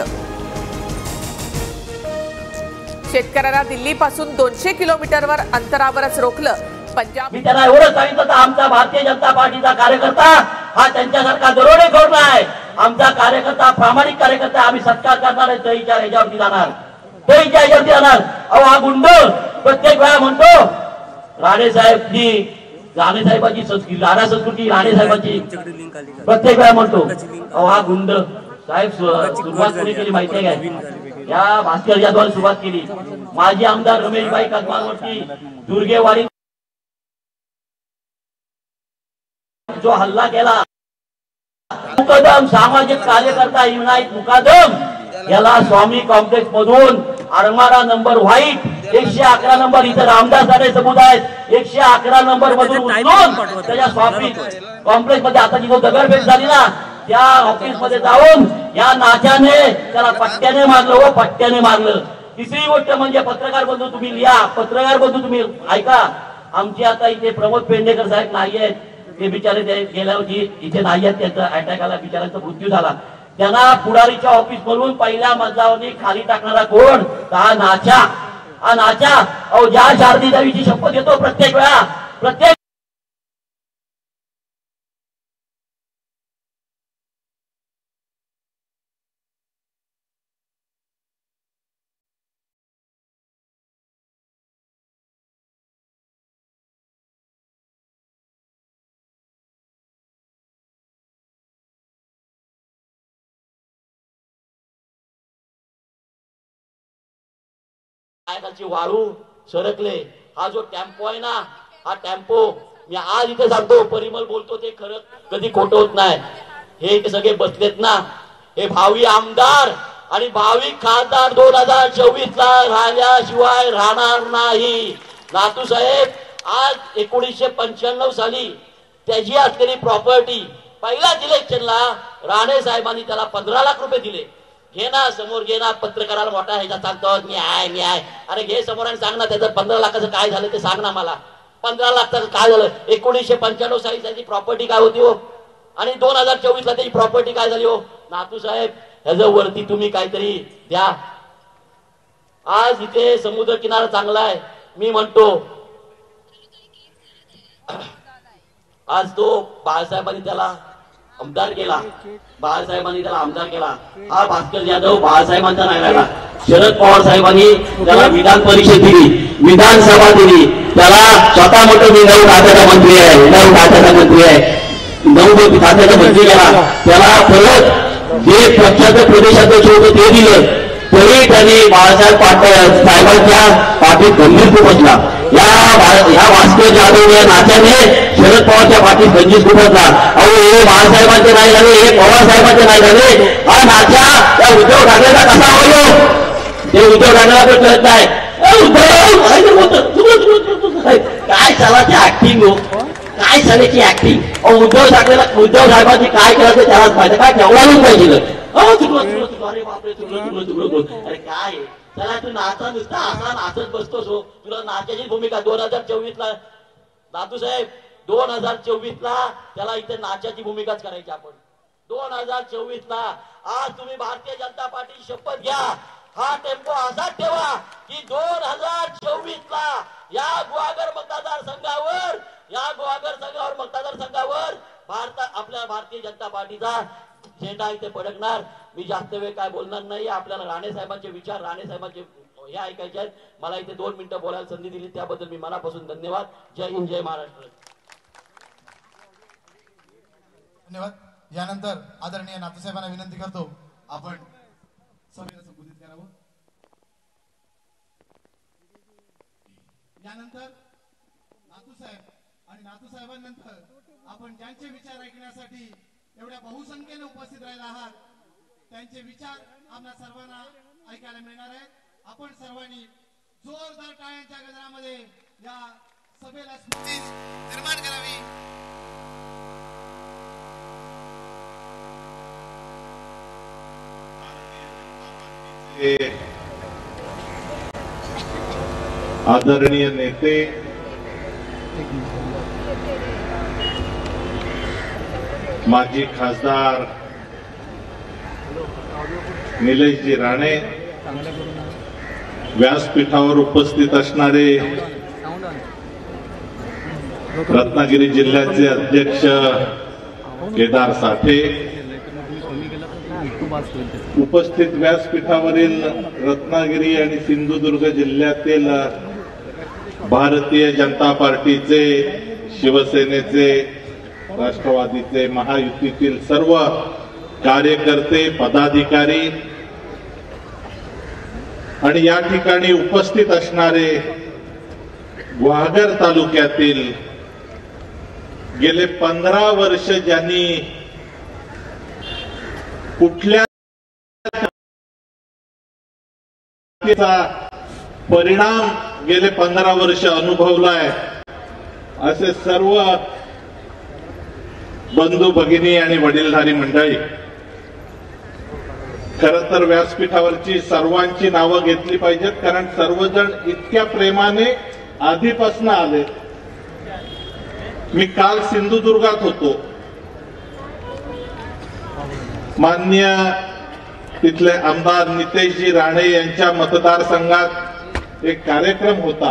शेतकऱ्यांना दिल्लीपासून 200 किलोमीटरवर अंतरावरच रोखलं. पंजाब. मी त्यांना एवढं सांगितलं तर आमचा भारतीय जनता पार्टीचा कार्यकर्ता हा त्यांच्यासारखा दरोडेखोर नाही. आमचा कार्यकर्ता प्रामाणिक कार्यकर्ता. आम्ही सत्कार करणार आहे. तहीच्या ह्याच्यावरती जाणार. तहीच्या ह्याच्यावरती जाणार. अहो हा गुंड प्रत्येक वेळा म्हणतो राणे साहेबांची संस्कृती, राणा संस्कृती राणे साहेबांची प्रत्येक वेळा म्हणतो. अहो हा गुंड साहेब सुरुवात कोणी केली माहितीये काय? या भास्कर यादवाने सुरुवात केली. माजी आमदार रमेशभाई कदमांवरती दुर्गेवाडी जो हल्ला केला. मुकादम सामाजिक कार्यकर्ता युनाईट मुकादम याला स्वामी कॉम्प्लेक्स मधून आरमारा नंबर व्हाईट 111 नंबर इथे रामदास साठे सबूत आहेत. 111 नंबर मधून उचलून त्याच्या स्वामी कॉम्प्लेक्स मध्ये आता जिथं दगडफेक झाली ना त्या ऑफिस मध्ये जाऊन या नाच्याने त्याला पट्ट्याने मारलं. व पट्ट्याने मारलं. तिसरी गोष्ट म्हणजे पत्रकार बंधू तुम्ही लिहा. पत्रकार बंधू तुम्ही ऐका. आमचे आता इथे प्रमोद पेडणेकर साहेब नाही आहेत. ते बिचारे गेल्या वर्षी इथे नाही आहेत. त्यांचा अटॅक आला. बिचाऱ्यांचा मृत्यू झाला. त्यांना पुढारीच्या ऑफिस मधून पहिल्या मजल्यावरती खाली टाकणारा कोण? हा नाचा. हा नाचा. अहो ज्या शारदी देवीची शपथ घेतो प्रत्येक वेळा प्रत्येक वाळू सरकले. हा जो टेम्पो आहे ना हा टेम्पो मी आज इथे सांगतो परिमल बोलतो ते खरं कधी खोटं होत नाही. हे सगळे बसलेत ना हे भावी आमदार आणि भावी खासदार 2024 ला राहिल्याशिवाय राहणार नाही. नातू साहेब आज 1995 साली त्याची असलेली प्रॉपर्टी पहिल्याच इलेक्शनला राणे साहेबांनी त्याला 15 लाख रुपये दिले. घे ना समोर घे ना. पत्रकाराला मोठा ह्याचा सांगतो मी आहे. अरे घे समोर आणि सांग ना त्याचं 15 लाखाचं काय झालं ते सांग ना मला. 15 लाखाचं काय झालं? 1995 साली त्याची प्रॉपर्टी काय होती हो आणि 2024 ला त्याची प्रॉपर्टी काय झाली हो? नातू साहेब ह्याच्या वरती तुम्ही काहीतरी द्या. आज इथे समुद्र किनारा चांगला आहे. मी म्हणतो आज तो बाळासाहेबांनी त्याला आमदार केला. बाळासाहेबांनी त्याला आमदार केला. हा भास्कर जाधव बाळासाहेबांचा नाही राहिला. शरद पवार साहेबांनी त्याला विधान परिषद दिली. विधानसभा दिली. त्याला स्वतः मोठं मी 9 खात्याचा मंत्री आहे. 9 खात्याचा मंत्री आहे. 9 खात्याचा मंत्री केला. त्याला परत जे पक्षाचं प्रदेशाध्यक्ष होतं ते दिलं. तरी त्यांनी बाळासाहेब पाटील साहेबांच्या पाठीत गंभीर खुपसला. या भास्कर जाधव या नात्याने शरद पवारच्या पाठीत गंभीर खुपसला. अहो हे बाळासाहेबांचे नाही झाले, हे पवार साहेबांचे नाही झाले, हा नात्या या उद्धव ठाकरेचा कसा होईल? ते उद्धव ठाकरेला पण कळत नाही. काय चालाची ऍक्टिंग हो, काय चालायची ऍक्टिंग. उद्धव साहेबांनी काय केलं ते त्यालाच पाहिजे, काय ठेवलाच पाहिजे. अरे बापरे, चुकलं. अरे काय चला तू नाचा नुसता असा नाचत बसतोस हो. तुला नाचाची भूमिका 2024 ला नातू साहेब, 2024 ला त्याला इथे नाचाची भूमिकाच करायची आपण. 2024 ला आज तुम्ही भारतीय जनता पार्टी शपथ घ्या, हा टेम्पो असाच ठेवा की 2024 ला या गुहागर मतदारसंघावर आपल्या भारतीय जनता पार्टीचा झेंडा इथे फडकणार. मी जास्त वेळ काय बोलणार नाही. आपल्याला राणे साहेबांचे विचार, राणे साहेबांचे हे ऐकायचे आहेत. मला इथे 2 मिनिटं बोलायला संधी दिली त्याबद्दल मी मनापासून धन्यवाद. जय हिंद, जय महाराष्ट्र. धन्यवाद. यानंतर आदरणीय नातूसाहेबांना विनंती करतो आपण सभेला संबोधित करावं. यानंतर नातूसाहेब आणि नातूसाहेबांनंतर आपण ज्यांचे विचार ऐकण्यासाठी एवढ्या बहुसंख्येने उपस्थित राहिला आहात त्यांचे विचार आपल्या सर्वांना ऐकायला मिळणार आहेत. आपण सर्वांनी जोरदार टाळ्यांच्या गजरामध्ये या सभेला स्फूर्ती निर्माण करावी. आदरणीय नेते, माजी खासदार निलेशजी राणे, व्यासपीठावर उपस्थित असणारे रत्नागिरी जिल्ह्याचे अध्यक्ष केदार साठे, उपस्थित व्यासपीठावरील रत्नागिरी आणि सिंधुदुर्ग जिल्ह्यातील भारतीय जनता पार्टीचे, शिवसेनेचे, राष्ट्रवादीचे, महायुतीतील सर्व कार्यकर्ते, पदाधिकारी आणि या ठिकाणी उपस्थित असणारे गुहागर तालुक्यातील गेले 15 वर्ष ज्यांनी कुठल्या परिणाम गेले 15 वर्ष अनुभवलाय असे सर्व बंधू भगिनी आणि वडीलधारी मंडळी, खर तर व्यासपीठावरची सर्वांची नावं घेतली पाहिजेत कारण सर्वजण इतक्या प्रेमाने आधीपासून आले. मी काल सिंधुदुर्गात होतो. माननीय तिथले आमदार नितेशजी राणे यांच्या मतदारसंघात एक कार्यक्रम होता,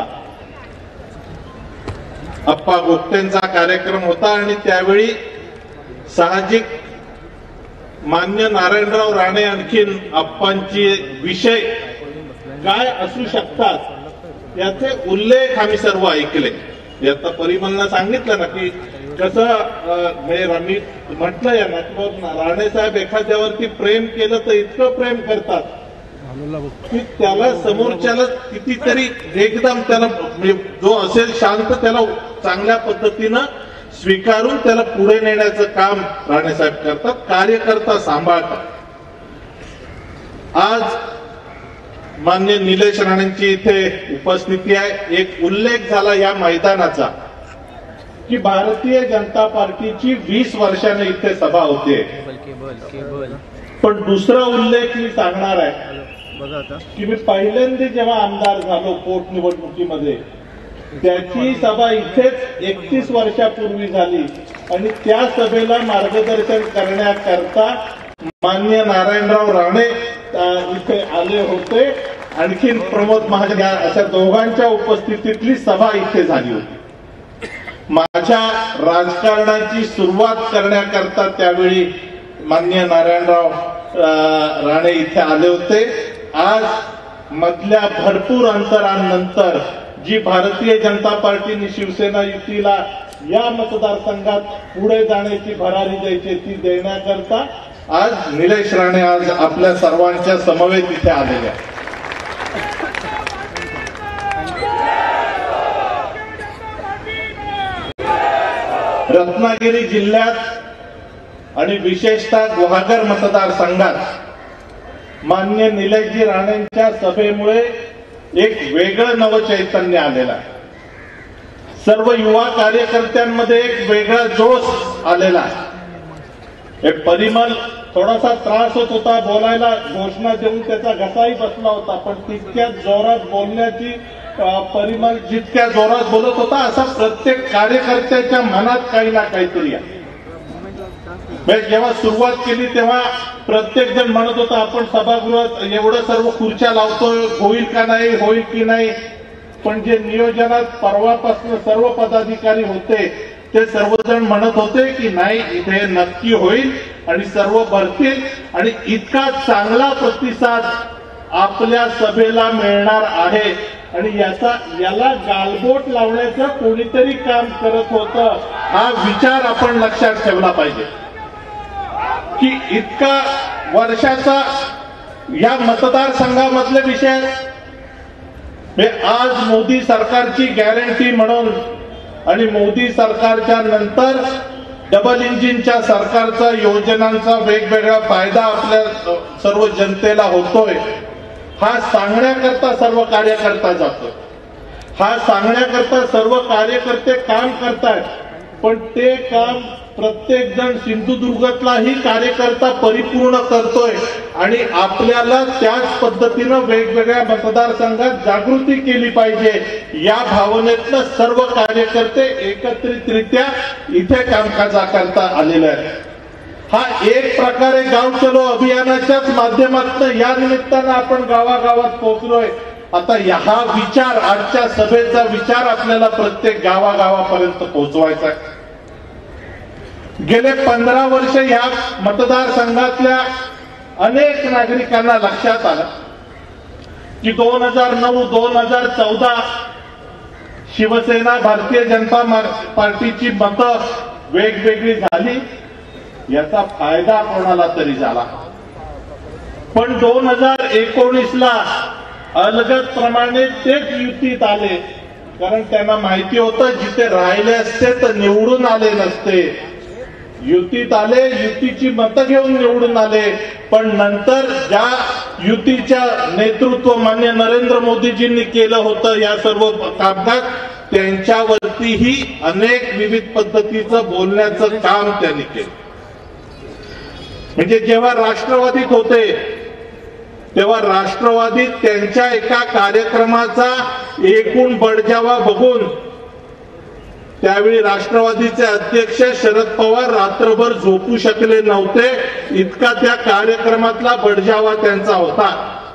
अप्पा गोपटेंचा कार्यक्रम होता आणि त्यावेळी साहजिक मान्य नारायणराव राणे आणखीन अप्पांचे विषय काय असू शकतात याचे उल्लेख आम्ही सर्व ऐकले. याचा परिमलनं सांगितलं ना की कसं मी म्हटलं या नाटकात राणे साहेब एखाद्यावरती प्रेम केलं तर इतकं प्रेम करतात की त्याला समोरच्याला कितीतरी एकदम त्याला जो असेल शांत त्याला चांगल्या पद्धतीनं स्वीकारून त्याला पुढे नेण्याचं काम राणेसाहेब करतात, कार्यकर्ता सांभाळतात. आज मान्य निलेश राणेंची इथे उपस्थिती आहे. एक उल्लेख झाला या मैदानाचा की भारतीय जनता पार्टीची 20 वर्षाने इथे सभा होते, पण दुसरा उल्लेख मी सांगणार आहे की मी पहिल्यांदा जेव्हा आमदार झालो पोटनिवडणुकीमध्ये त्याची सभा इथेच 31 वर्षापूर्वी झाली आणि त्या सभेला मार्गदर्शन करण्याकरता माननीय नारायणराव राणे इथे आले होते. आणखीन प्रमोद महाजन अशा दोघांच्या उपस्थितीतली सभा इथे झाली होती. माझ्या राजकारणाची सुरुवात करण्याकरता त्यावेळी माननीय नारायणराव राणे इथे आले होते. आज मधल्या भरपूर अंतरानंतर जी भारतीय जनता पार्टीने शिवसेना युतीला या मतदारसंघात पुढे जाण्याची भरारी द्यायची ती देण्याकरता आज निलेश राणे आज आपल्या सर्वांच्या समवेत इथे आलेले आहेत. रत्नागिरी जिल्ह्यात आणि विशेषतः गुहागर मतदारसंघात मान्य निलेशजी राणेंच्या सभेमुळे एक वेगळं नवचैतन्य आलेलं आहे. सर्व युवा कार्यकर्त्यांमध्ये एक वेगळा जोश आलेला आहे. एक परिमल थोडासा त्रास होत होता बोलायला, घोषणा देऊन त्याचा घसाही बसला होता, पण तितक्याच जोरात बोलण्याची परिमल जितक्या जोरात बोलत होता असा प्रत्येक कार्यकर्त्याच्या मनात काही ना काहीतरी आहे. जेव्हा सुरुवात केली तेव्हा प्रत्येक जण म्हणत होता आपण सभागृहात एवढं सर्व खुर्च्या लावतोय, होईल का नाही, होईल की नाही. पण जे नियोजनात परवापासून सर्व पदाधिकारी होते ते सर्वजण म्हणत होते की नाही इथे नक्की होईल आणि सर्व भरतील आणि इतका चांगला प्रतिसाद आपल्या सभेला मिळणार आहे. आणि याला गालबोट लावण्याचं कोणीतरी काम करत होतं, हा विचार आपण लक्षात ठेवला पाहिजे की इतका वर्षाचा या मतदारसंघामधले विषय आज मोदी सरकारची गॅरंटी म्हणून आणि मोदी सरकारच्या नंतर डबल इंजिनच्या सरकारचा योजनांचा वेगवेगळा फायदा आपल्या सर्व जनतेला होतोय, हा सांगण्याकरता सर्व कार्यकर्ता जातो. हा सांगण्याकरता सर्व कार्यकर्ते काम करतायत. पण ते काम प्रत्येक जण सिंधुदुर्गातलाही कार्यकर्ता परिपूर्ण करतोय आणि आपल्याला त्याच पद्धतीनं वेगवेगळ्या मतदारसंघात जागृती केली पाहिजे या भावनेतनं सर्व कार्यकर्ते एकत्रितरित्या इथे कामकाजाकरता आलेले आहेत. हा एक प्रकारे गाव चलो अभियानाच्याच माध्यमातून या निमित्तानं आपण गावागावात पोहोचलोय. आता हा विचार आजच्या सभेचा विचार आपल्याला प्रत्येक गावागावापर्यंत पोहोचवायचा आहे. गेले 15 वर्ष या मतदारसंघातल्या अनेक नागरिकांना लक्षात आलं की 2009-2014 शिवसेना भारतीय जनता पार्टीची मतं वेगवेगळी झाली, याचा फायदा कोणाला तरी झाला. पण 2019ला अलगद प्रमाणे तेच युतीत आले, कारण त्यांना माहिती होतं जिथे राहिले असते तर निवडून आले नसते. युतीत आले, युतीची मतं घेऊन निवडून आले. पण नंतर ज्या युतीच्या नेतृत्व मान्य नरेंद्र मोदीजींनी केलं होतं या सर्व कामकाज, त्यांच्यावरतीही अनेक विविध पद्धतीचं बोलण्याचं काम त्यांनी केलं. म्हणजे जेव्हा राष्ट्रवादीत होते तेव्हा राष्ट्रवादीत त्यांच्या एका कार्यक्रमाचा एकूण बडजावा बघून त्यावेळी राष्ट्रवादीचे अध्यक्ष शरद पवार रात्रभर झोपू शकले नव्हते, इतका त्या कार्यक्रमातला बडजावा त्यांचा होता.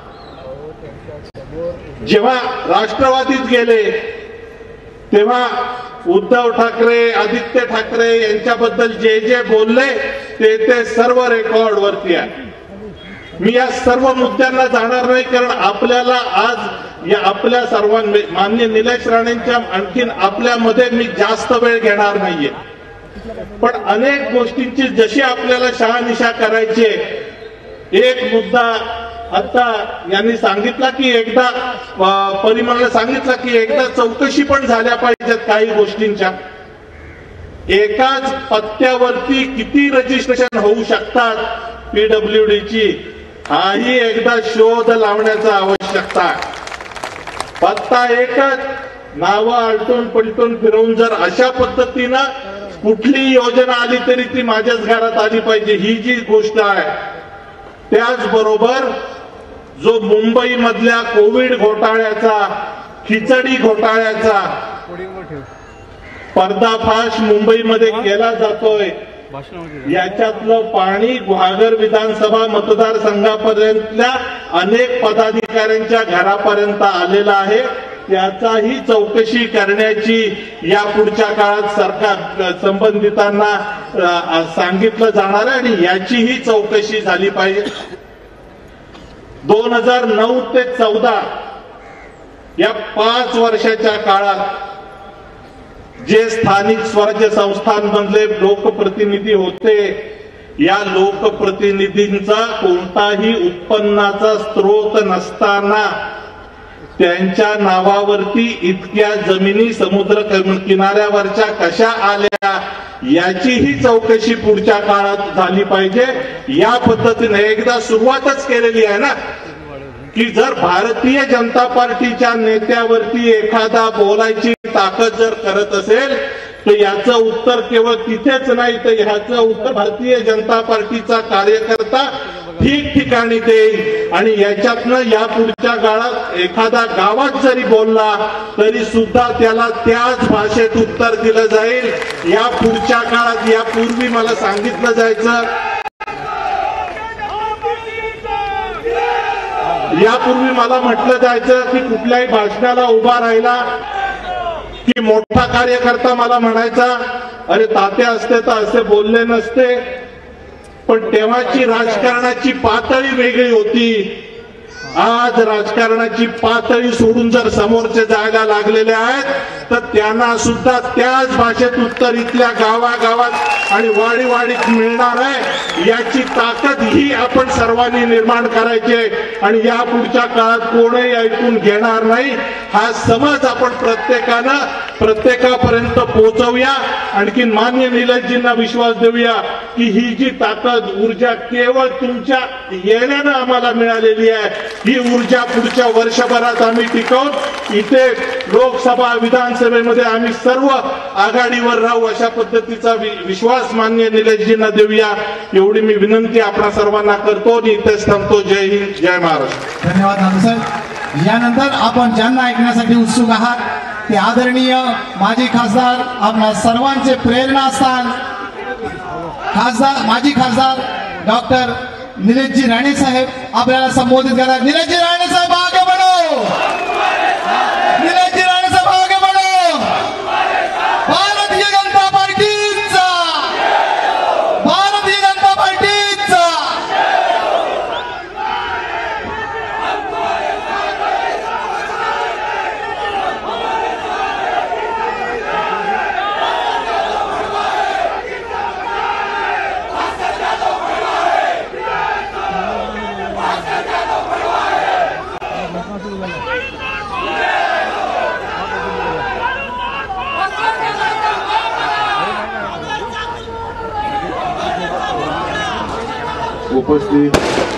जेव्हा राष्ट्रवादीत गेले तेव्हा उद्धव ठाकरे, आदित्य ठाकरे यांच्याबद्दल जे जे बोलले ते सर्व रेकॉर्ड वरती आहे. मी या सर्व मुद्द्यांना जाणार नाही, कारण आपल्याला आज या आपल्या सर्वांमध्ये मान्य निलेश राणेंच्या आणखीन आपल्यामध्ये मी जास्त वेळ घेणार नाहीये. पण अनेक गोष्टींची जशी आपल्याला शहानिशा करायची, एक मुद्दा आता यांनी सांगितला की एकदा परिमलने सांगितलं की एकदा चौकशी पण झाल्या पाहिजेत काही गोष्टींच्या. एकाच पत्त्यावरती किती रजिस्ट्रेशन होऊ शकतात पीडब्ल्यूडीची, हाही एकदा शोध लावण्याचा आवश्यकता आहे. पत्ता एकच, नावं आलटून पलटून फिरवून जर अशा पद्धतीनं कुठली योजना आली तरी ती माझ्याच घरात आली पाहिजे, ही जी गोष्ट आहे. त्याचबरोबर जो मुंबई मधल्या कोविड घोटाळ्याचा, खिचडी घोटाळ्याचा पर्दाफाश मुंबईमध्ये केला जातोय, याच्यातलं पाणी गुहागर विधानसभा मतदारसंघापर्यंतल्या अनेक पदाधिकाऱ्यांच्या घरापर्यंत आलेलं आहे. त्याचाही चौकशी करण्याची या पुढच्या काळात सरकार संबंधितांना सांगितलं जाणार आहे आणि याचीही चौकशी झाली पाहिजे. 2009 ते 14 या 5 वर्षाच्या काळात जे स्थानिक स्वराज्य संस्थांमधले लोकप्रतिनिधी होते या लोकप्रतिनिधींचा कोणताही उत्पन्नाचा स्रोत नसताना त्यांच्या नावावरती इतक्या जमिनी समुद्र किनाऱ्यावरच्या कशा आल्या याचीही चौकशी पुढच्या काळात झाली पाहिजे। या पद्धतीने एकदा सुरुवातच केलेली आहे ना की जर भारतीय जनता पार्टीच्या नेत्यावरती एखादा बोलायची ताकद जर करत असेल तर याचं उत्तर केवळ तिथेच नाही तर ह्याचं उत्तर भारतीय जनता पार्टीचा कार्यकर्ता ठिकठिकाणी देईल आणि याच्यातनं या पुढच्या काळात एखादा गावात जरी बोलला तरी सुद्धा त्याला त्याच भाषेत उत्तर दिलं जाईल। या पुढच्या काळात यापूर्वी मला सांगितलं जायचं, यापूर्वी मला म्हटलं जायचं की कुठल्याही भाषणाला उभा राहिला की मोठा कार्यकर्ता मला म्हणायचा अरे तात्या असते तर असे बोलले नसते, पण तेव्हाची राजकारणाची पातळी वेगळी होती। आज राजकारणाची पातळी सोडून जर समोरचे जायला लागलेले आहेत तर त्यांना सुद्धा त्याच भाषेत उत्तर इथल्या गावागावात आणि वाडीवाडीत मिळणार आहे। याची ताकद ही आपण सर्वांनी निर्माण करायची आहे आणि या पुढच्या काळात कोणीही ऐकून घेणार नाही हा समज आपण प्रत्येकापर्यंत पोहोचवूया। आणखी मान्य निलेशजींना विश्वास देऊया की ही जी ताकद ऊर्जा केवळ तुमच्या येण्यानं आम्हाला मिळालेली आहे, ही ऊर्जा पुढच्या वर्षभरात आम्ही टिकवून इथे लोकसभा विधानसभेमध्ये आम्ही सर्व आघाडीवर राहू अशा पद्धतीचा विश्वास मान्य निलेशजींना देऊया एवढी मी विनंती आपल्या सर्वांना करतो आणि इथेच थांबतो। जय हिंद, जय महाराष्ट्र। धन्यवाद नानासाहेब। यानंतर आपण ज्यांना ऐकण्यासाठी उत्सुक आहात ते आदरणीय माजी खासदार आपल्या सर्वांचे प्रेरणास्थान माजी खासदार डॉक्टर निलेशजी राणे साहेब आपल्याला संबोधित करतात। निलेशजी राणे साहेब आगे बढ़ो, निलेशजी राणे साहेब आगे बढ़ो। भारतीय जनता पार्टीचा, भारतीय जनता पार्टीचा। उपस्थित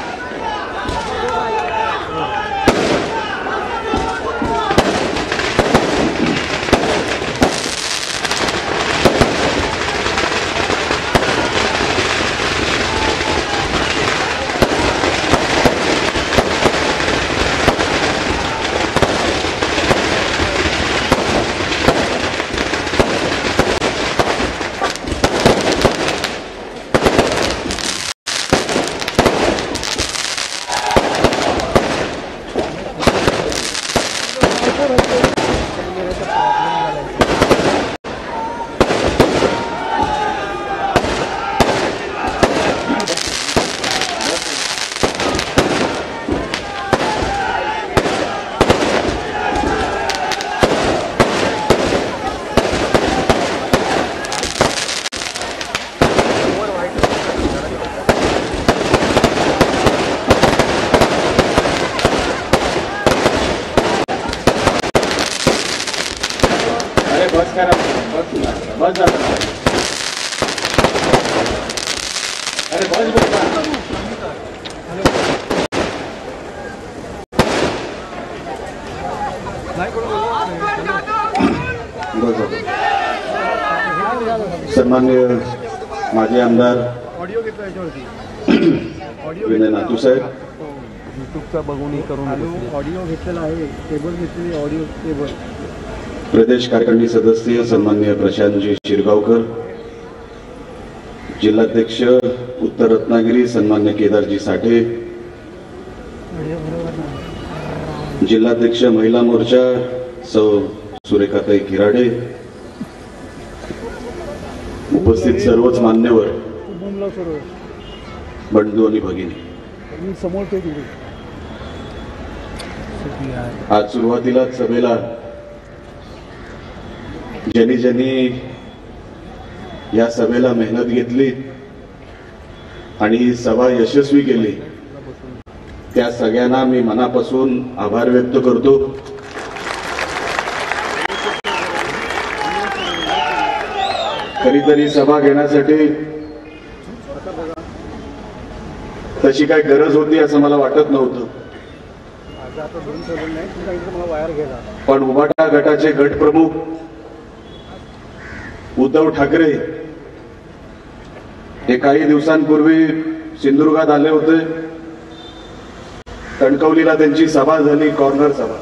सन्माननीय माजी आमदार विनय नातू साहेब, युट्यूबचा बघून करून ऑडिओ घेतलेला आहे, केबल घेतलेली ऑडिओ केबल। प्रदेश कार्यकारिणी सदस्य सन्माननीय प्रशांतजी शिरगावकर, जिल्हाध्यक्ष उत्तर रत्नागिरी सन्मान्य केदारजी साठे, जिल्हाध्यक्ष महिला मोर्चा सौ सुरेखाताई खिराडे, उपस्थित सर्वच मान्यवर बंधू आणि भगिनी, आज सुरुवातीला सभेला ज्यांनी या सभेला मेहनत घेतली आणि ही सभा यशस्वी केली त्या सगळ्यांना मी मनापासून आभार व्यक्त करतो. खरी सभा घेण्यासाठी तशी काय गरज होती असं मला वाटत नव्हतं, पण उभाटा गटाचे गट प्रमुख उद्धव ठाकरे हे काही दिवसांपूर्वी सिंधुदुर्गात आले होते. कणकवलीला त्यांची सभा झाली, कॉर्नर सभा.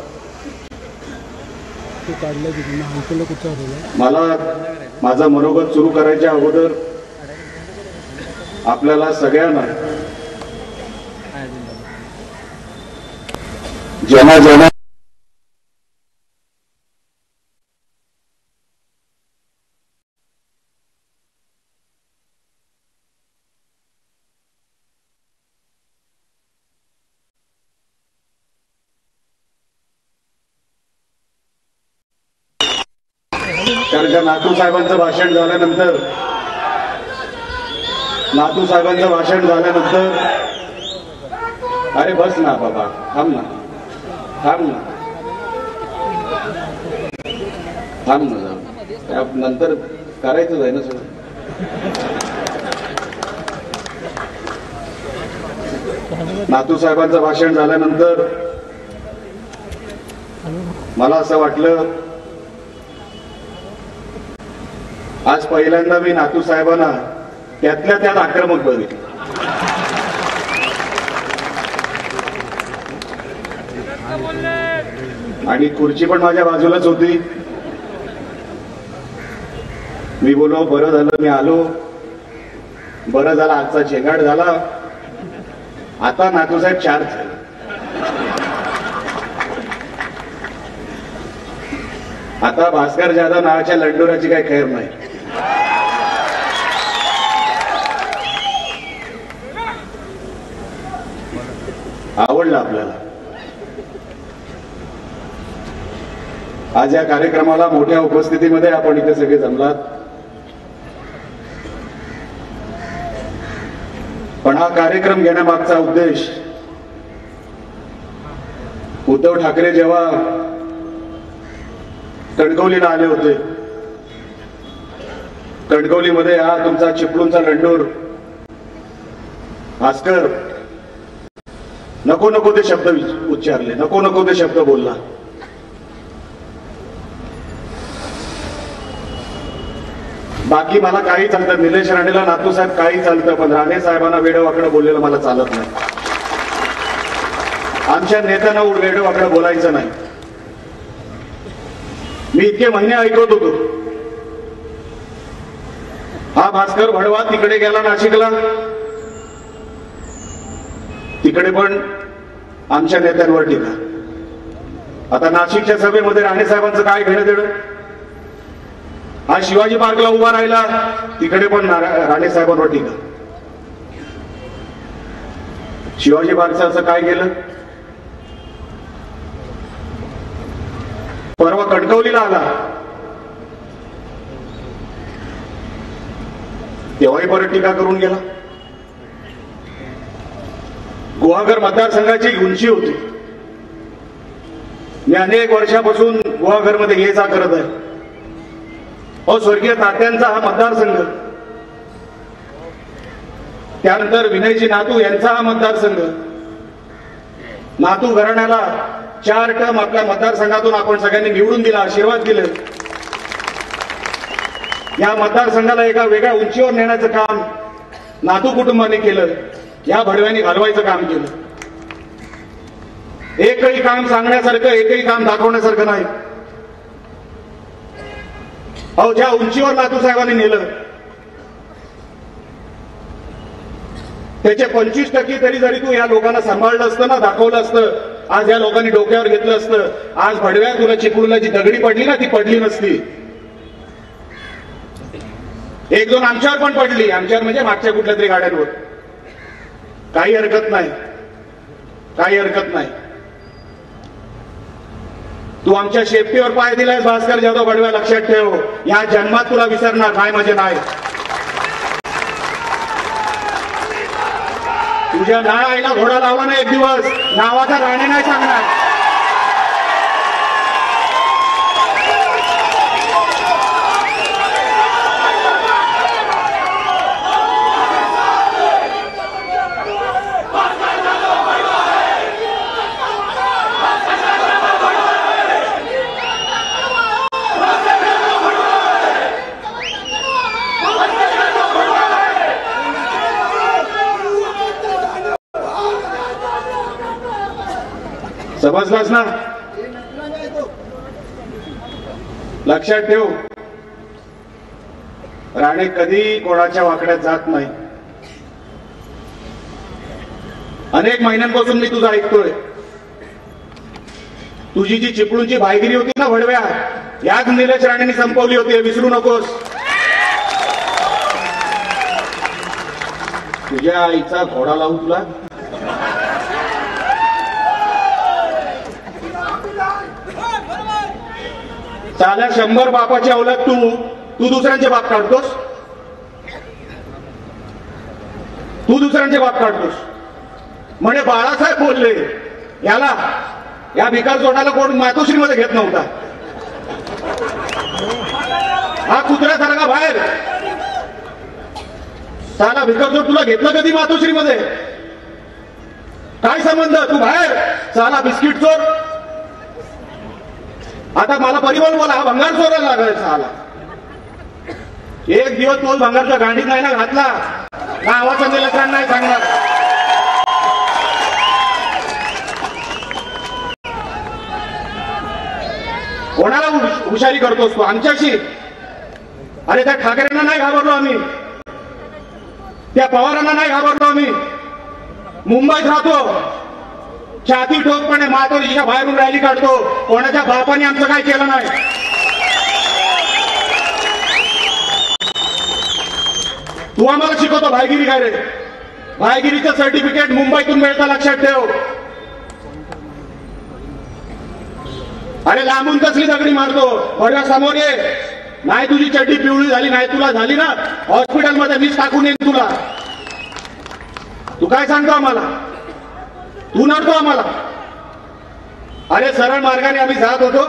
मला माझं मनोगत सुरू करायच्या अगोदर आपल्याला सगळ्यांना ज्यांना कारण का नातू साहेबांचं भाषण झाल्यानंतर अरे बस ना बाबा, थांब ना नंतर करायचंच आहे ना सगळं. नातू साहेबांचं भाषण झाल्यानंतर मला असं वाटलं आज पहिल्यांदा मी नातू साहेबांना त्यातल्या त्यात आक्रमक बघितलं. आणि खुर्ची पण माझ्या बाजूलाच होती. मी बोललो बरं झालं मी आलो, बरं झालं आजचा झेंगाट झाला. आता नातूसाहेब चार झाले. आता भास्कर जाधव नावाच्या लंडोराची काही खैर नाही. आवडलं आपल्याला. आज या कार्यक्रमाला मोठ्या उपस्थितीमध्ये आपण इथे सगळे जमलात, पण हा कार्यक्रम घेण्यामागचा उद्देश उद्धव ठाकरे जेव्हा कणकवलीला आले होते, कणकवलीमध्ये हा तुमचा चिपळूणचा लंडोर भास्कर नको ते शब्द उच्चारले, नको ते शब्द बोलला. बाकी मला काही चालतं, निलेश राणेला नातू साहेब काही चालतं, पण राणे साहेबांना वेडवाकडं बोललेलं मला चालत नाही. आमच्या नेत्यांना वेडवाकडं बोलायचं नाही. मी इतके महिने ऐकत होतो, हा भास्कर वडवा तिकडे गेला नाशिकला, तिकडे पण आमच्या नेत्यांवर टीका. आता नाशिकच्या सभेमध्ये राणे साहेबांचं काय घेणं देणं. हा शिवाजी पार्कला उभा राहिला, तिकडे पण राणे साहेबांवर टीका. शिवाजी पार्कचं असं काय केलं. परवा कणकवलीला आला तेव्हाही परत टीका करून गेला. गुहागर मतदारसंघाची उंची होती. मी अनेक वर्षापासून गुहागरमध्ये ये जा करत आहे. स्वर्गीय तात्यांचा हा मतदारसंघ, त्यानंतर विनयजी नातू यांचा हा मतदारसंघ. नातू घराण्याला 4 टर्म आपल्या मतदारसंघातून आपण सगळ्यांनी निवडून दिला, आशीर्वाद दिले. या मतदारसंघाला एका वेगळ्या उंचीवर नेण्याचं काम नातू कुटुंबाने केलं. या भडव्यांनी घालवायचं काम केलं. एकही काम सांगण्यासारखं, एकही काम दाखवण्यासारखं नाही. ज्या उंचीवर नातू साहेबांनी नेलं त्याचे 25% तरी जरी तू या लोकांना सांभाळलं असतं ना, दाखवलं असतं, आज या लोकांनी डोक्यावर घेतलं असतं, आज भडव्या तुला चिपळूणला जी दगडी पडली ना ती पडली नसती. 1-2 आमच्यावर पण पडली, आमच्यावर म्हणजे मागच्या कुठल्या तरी गाड्यांवर. काही हरकत नाही. तू आमच्या शेपटीवर पाय दिलायस भास्कर जाधव बडव्या, लक्षात ठेव. या जन्मात तुला विसरणार नाही म्हणजे नाही. तुझ्या नाळाईला घोडा लावला ना एक दिवस, नावाचा राणे नाही सांगणार. समजलास ना? लक्षात ठेव, राणे कधी कोणाच्या वाकड्यात जात नाही. अनेक महिन्यांपासून मी तुझं ऐकतोय. तुझी जी चिपळूणची भाईगिरी होती ना वडव्या, याच निलेश राणेंनी संपवली होती, विसरू नकोस. तुझ्या आईचा घोडा लावू तुला. साल्या 100 बापाची अवलाद तू दुसऱ्यांचे बाप काढतोस. तू दुसऱ्यांचे बाप काढतोस. म्हणे बाळासाहेब बोलले, या भिकार जोडाला कोण मातोश्रीमध्ये घेत नव्हता. हा कुत्र्यासारखा बाहेर. साला भिकारचोट तुला घेतलं कधी मातोश्रीमध्ये? काय संबंध? तू बाहेर. साला बिस्किट चोर. आता मला परिवहन बोला, हा भंगार चोरायला लागायचा. आला एक दिवस तोच भंगारच्या गांडीत नाही ना घातला, गावाचा निलक्षण नाही सांगणार. कोणाला हुशारी करतोस तू? आमच्याशी. अरे त्या ठाकरेंना नाही घाबरलो आम्ही, त्या पवारांना नाही घाबरलो आम्ही. मुंबईत राहतो, छाती ठोकपणे मातोश्रीच्या बाहेरून रॅली काढतो. कोणाच्या बापाने आमचं काय केलं नाही. तू आम्हाला शिकवतो भाईगिरी काय रे? भाईगिरीचं सर्टिफिकेट मुंबईतून मिळतं, लक्षात ठेव. अरे लांबून कसली दगडी मारतो, बड्या समोर ये. नाही तुझी चड्डी पिवळी झाली, नाही तुला झाली ना, हॉस्पिटलमध्ये मीच टाकून येईन तुला. तू काय सांगतो आम्हाला? तू नडतो आम्हाला. अरे सरळ मार्गाने आम्ही जात होतो,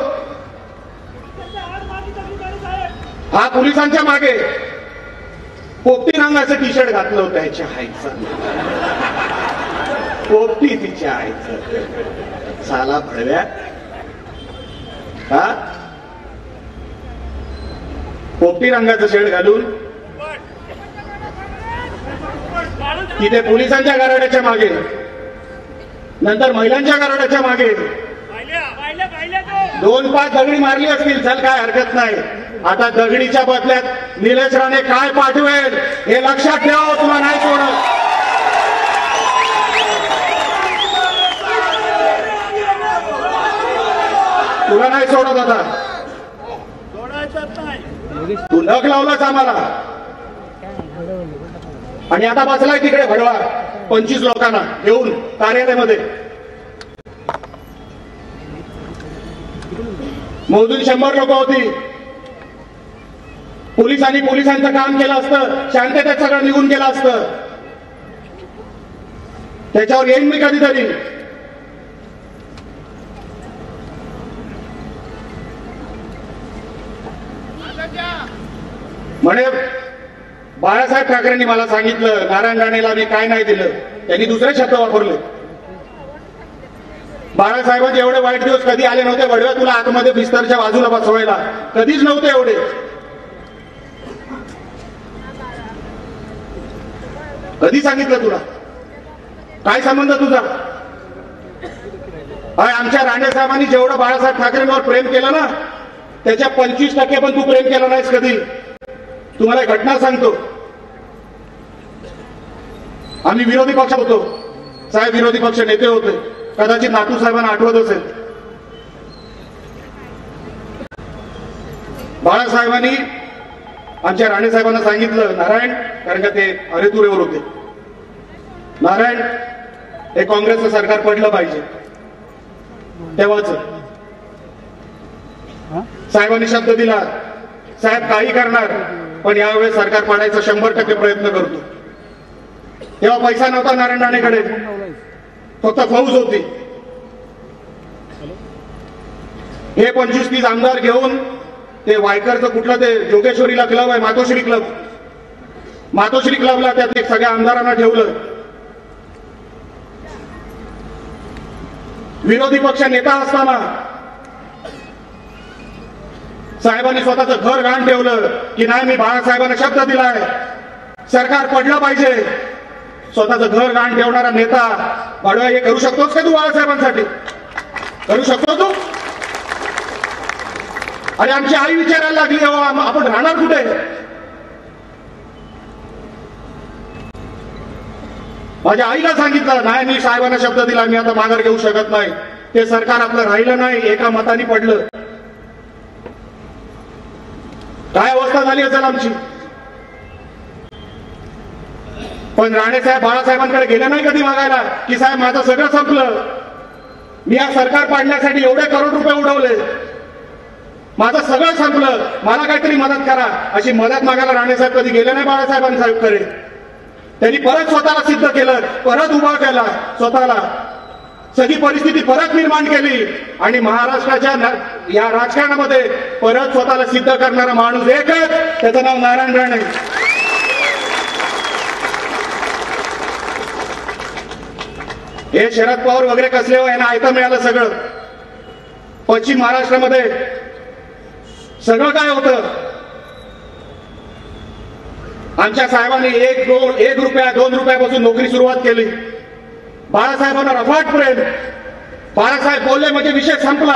हा पोलिसांच्या मागे पोपटी रंगाचं टी शर्ट घातलं होतं. याच्या आईचं पोपटी, तिच्या आईचं साला भडव्या. हा पोपटी रंगाचं शर्ट घालून तिथे पोलिसांच्या गारड्याच्या मागे, नंतर महिलांच्या गारड्याच्या मागे 2-5 दगडी मारली असतील. चल काय हरकत नाही. आता दगडीच्या बदल्यात निलेश राणे काय पाठवेल हे लक्षात ठेव. तुला नाही सोडत. तुला नाही सोडत. आता तू नख लावलाच आम्हाला. आणि आता बसलाय तिकडे भडवा 25 लोकांना घेऊन कार्यालयामध्ये. मोजून 100 लोक होती. पोलिसांनी पोलिसांचं काम केलं असतं, शांततेत सगळं निघून गेलं असतं. त्याच्यावर येईन मी कधीतरी. म्हणे बाळासाहेब ठाकरेंनी मला सांगितलं, नारायण राणेला मी काय नाही दिलं. त्यांनी दुसरे शब्द वापरले. बाळासाहेबांचे एवढे वाईट दिवस कधी आले नव्हते वडव्या तुला आतमध्ये बिस्तरच्या बाजूला बसवायला. कधीच नव्हते एवढे. कधी सांगितलं तुला? काय संबंध तुझा? आमच्या राणे साहेबांनी जेवढं बाळासाहेब ठाकरेंवर प्रेम केलं ना, त्याच्या 25% पण तू प्रेम केलं नाहीस कधी. तुम्हाला घटना सांगतो. आम्ही विरोधी पक्षात होतो. साहेब विरोधी पक्ष नेते होते. कदाचित नातू साहेबांना आठवत असेल. बाळासाहेबांनी आमच्या राणे साहेबांना सांगितलं, नारायण, कारण का ते अरेतुरेवर होते, नारायण हे काँग्रेसचं सरकार पडलं पाहिजे. तेव्हाच साहेबांनी शब्द दिला, साहेब काही करणार पण यावेळेस सरकार पाडायचा 100% प्रयत्न करतो. तेव्हा पैसा नव्हता नारायण राणेकडे, फक्त फौज होती. हे 25-30 आमदार घेऊन ते वायकरचं कुठलं ते जोगेश्वरीला क्लब आहे, मातोश्री क्लब, मातोश्री क्लबला त्यात सगळ्या आमदारांना ठेवलं. विरोधी पक्ष नेता असताना साहेबांनी स्वतःचं घर गहाण ठेवलं की नाही, मी बाळासाहेबांना शब्द दिलाय सरकार पडलं पाहिजे. स्वतःचं घर गहाण ठेवणारा नेता वाढवा, हे करू शकतोस का तू बाळासाहेबांसाठी? करू शकतो तू? अरे आमची आई विचारायला लागली, हो आपण राहणार कुठे? माझ्या आईला सांगितलं नाही, मी साहेबांना शब्द दिला, मी आता माघार घेऊ शकत नाही. ते सरकार आपलं राहिलं नाही, एका मताने पडलं. काय अवस्था झाली असेल आमची? पण राणेसाहेब बाळासाहेबांकडे गेले नाही कधी मागायला की साहेब माझं सगळं संपलं, मी या सरकार पाडण्यासाठी एवढे करोड रुपये उडवले, माझं सगळं संपलं, मला काहीतरी मदत करा. अशी मदत मागायला राणेसाहेब कधी गेले नाही बाळासाहेबांसाहेबकडे. त्यांनी परत स्वतःला सिद्ध केलं, परत उभा केला स्वतःला, सगळी परिस्थिती परत निर्माण केली आणि महाराष्ट्राच्या या राजकारणामध्ये परत स्वतःला सिद्ध करणारा माणूस एकच, त्याचं नाव नारायण राणे. हे शरद पवार वगैरे कसले हो, यांना ऐकता मिळालं सगळं. पश्चिम महाराष्ट्रामध्ये सगळं काय होतं. आमच्या साहेबांनी 1 रुपया 2 रुपयापासून नोकरी सुरुवात केली. बाळासाहेबांना अफाट प्रेम. बाळासाहेब बोलले म्हणजे विषय संपला.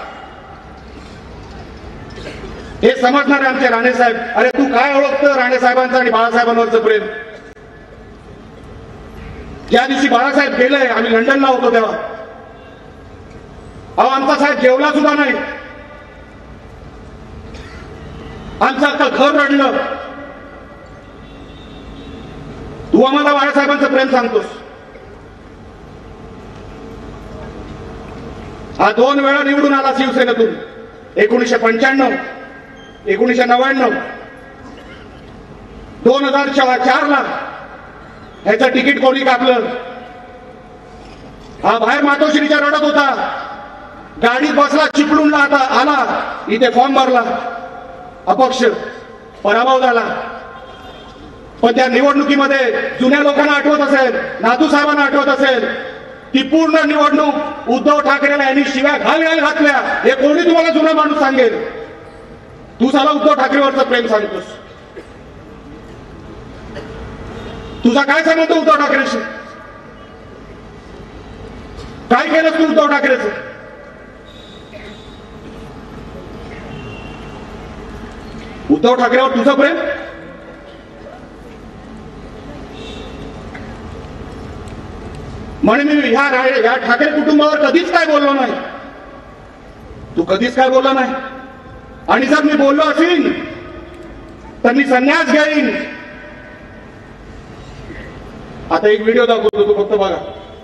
हे समजणारे आमचे राणेसाहेब. अरे तू काय ओळखतं राणेसाहेबांचं आणि बाळासाहेबांवरचं प्रेम? ज्या दिवशी बाळासाहेब गेले, आम्ही लंडनला होतो तेव्हा, अहो आमचा साहेब जेवला सुद्धा नाही. आमचं अख्खं घर रडलं. तू आम्हाला बाळासाहेबांचं प्रेम सांगतोस? हा 2 वेळा निवडून आला शिवसेनेतून, 1995, 1999, 2004ला ह्याचं तिकीट कोणी कापलं. हा बाहेर मातोश्रीच्या रडत होता, गाडीत बसला, चिपळूणला आता आला, इथे फॉर्म भरला, अपक्ष पराभव झाला. पण त्या निवडणुकीमध्ये जुन्या लोकांना आठवत असेल, नातू साहेबांना आठवत असेल, ती पूर्ण निवडणूक उद्धव ठाकरेला यांनी शिव्या घातल्या. हे कोणी तुम्हाला जुना माणूस सांगेल? तू साला उद्धव ठाकरेवरचं प्रेम सांगतोस. तुझा काय संबंध उद्धव ठाकरेशी? काय केलं तू उद्धव ठाकरेचं? उद्धव ठाकरेवर तुझं प्रेम? म्हणून मी ह्या ठाकरे कुटुंबावर कधीच काय बोललो नाही. तू कधीच काय बोलला नाही. आणि जर मी बोललो असेल तर मी संन्यास घेईन. आता एक व्हिडिओ दाखवतो, तू फक्त बघा.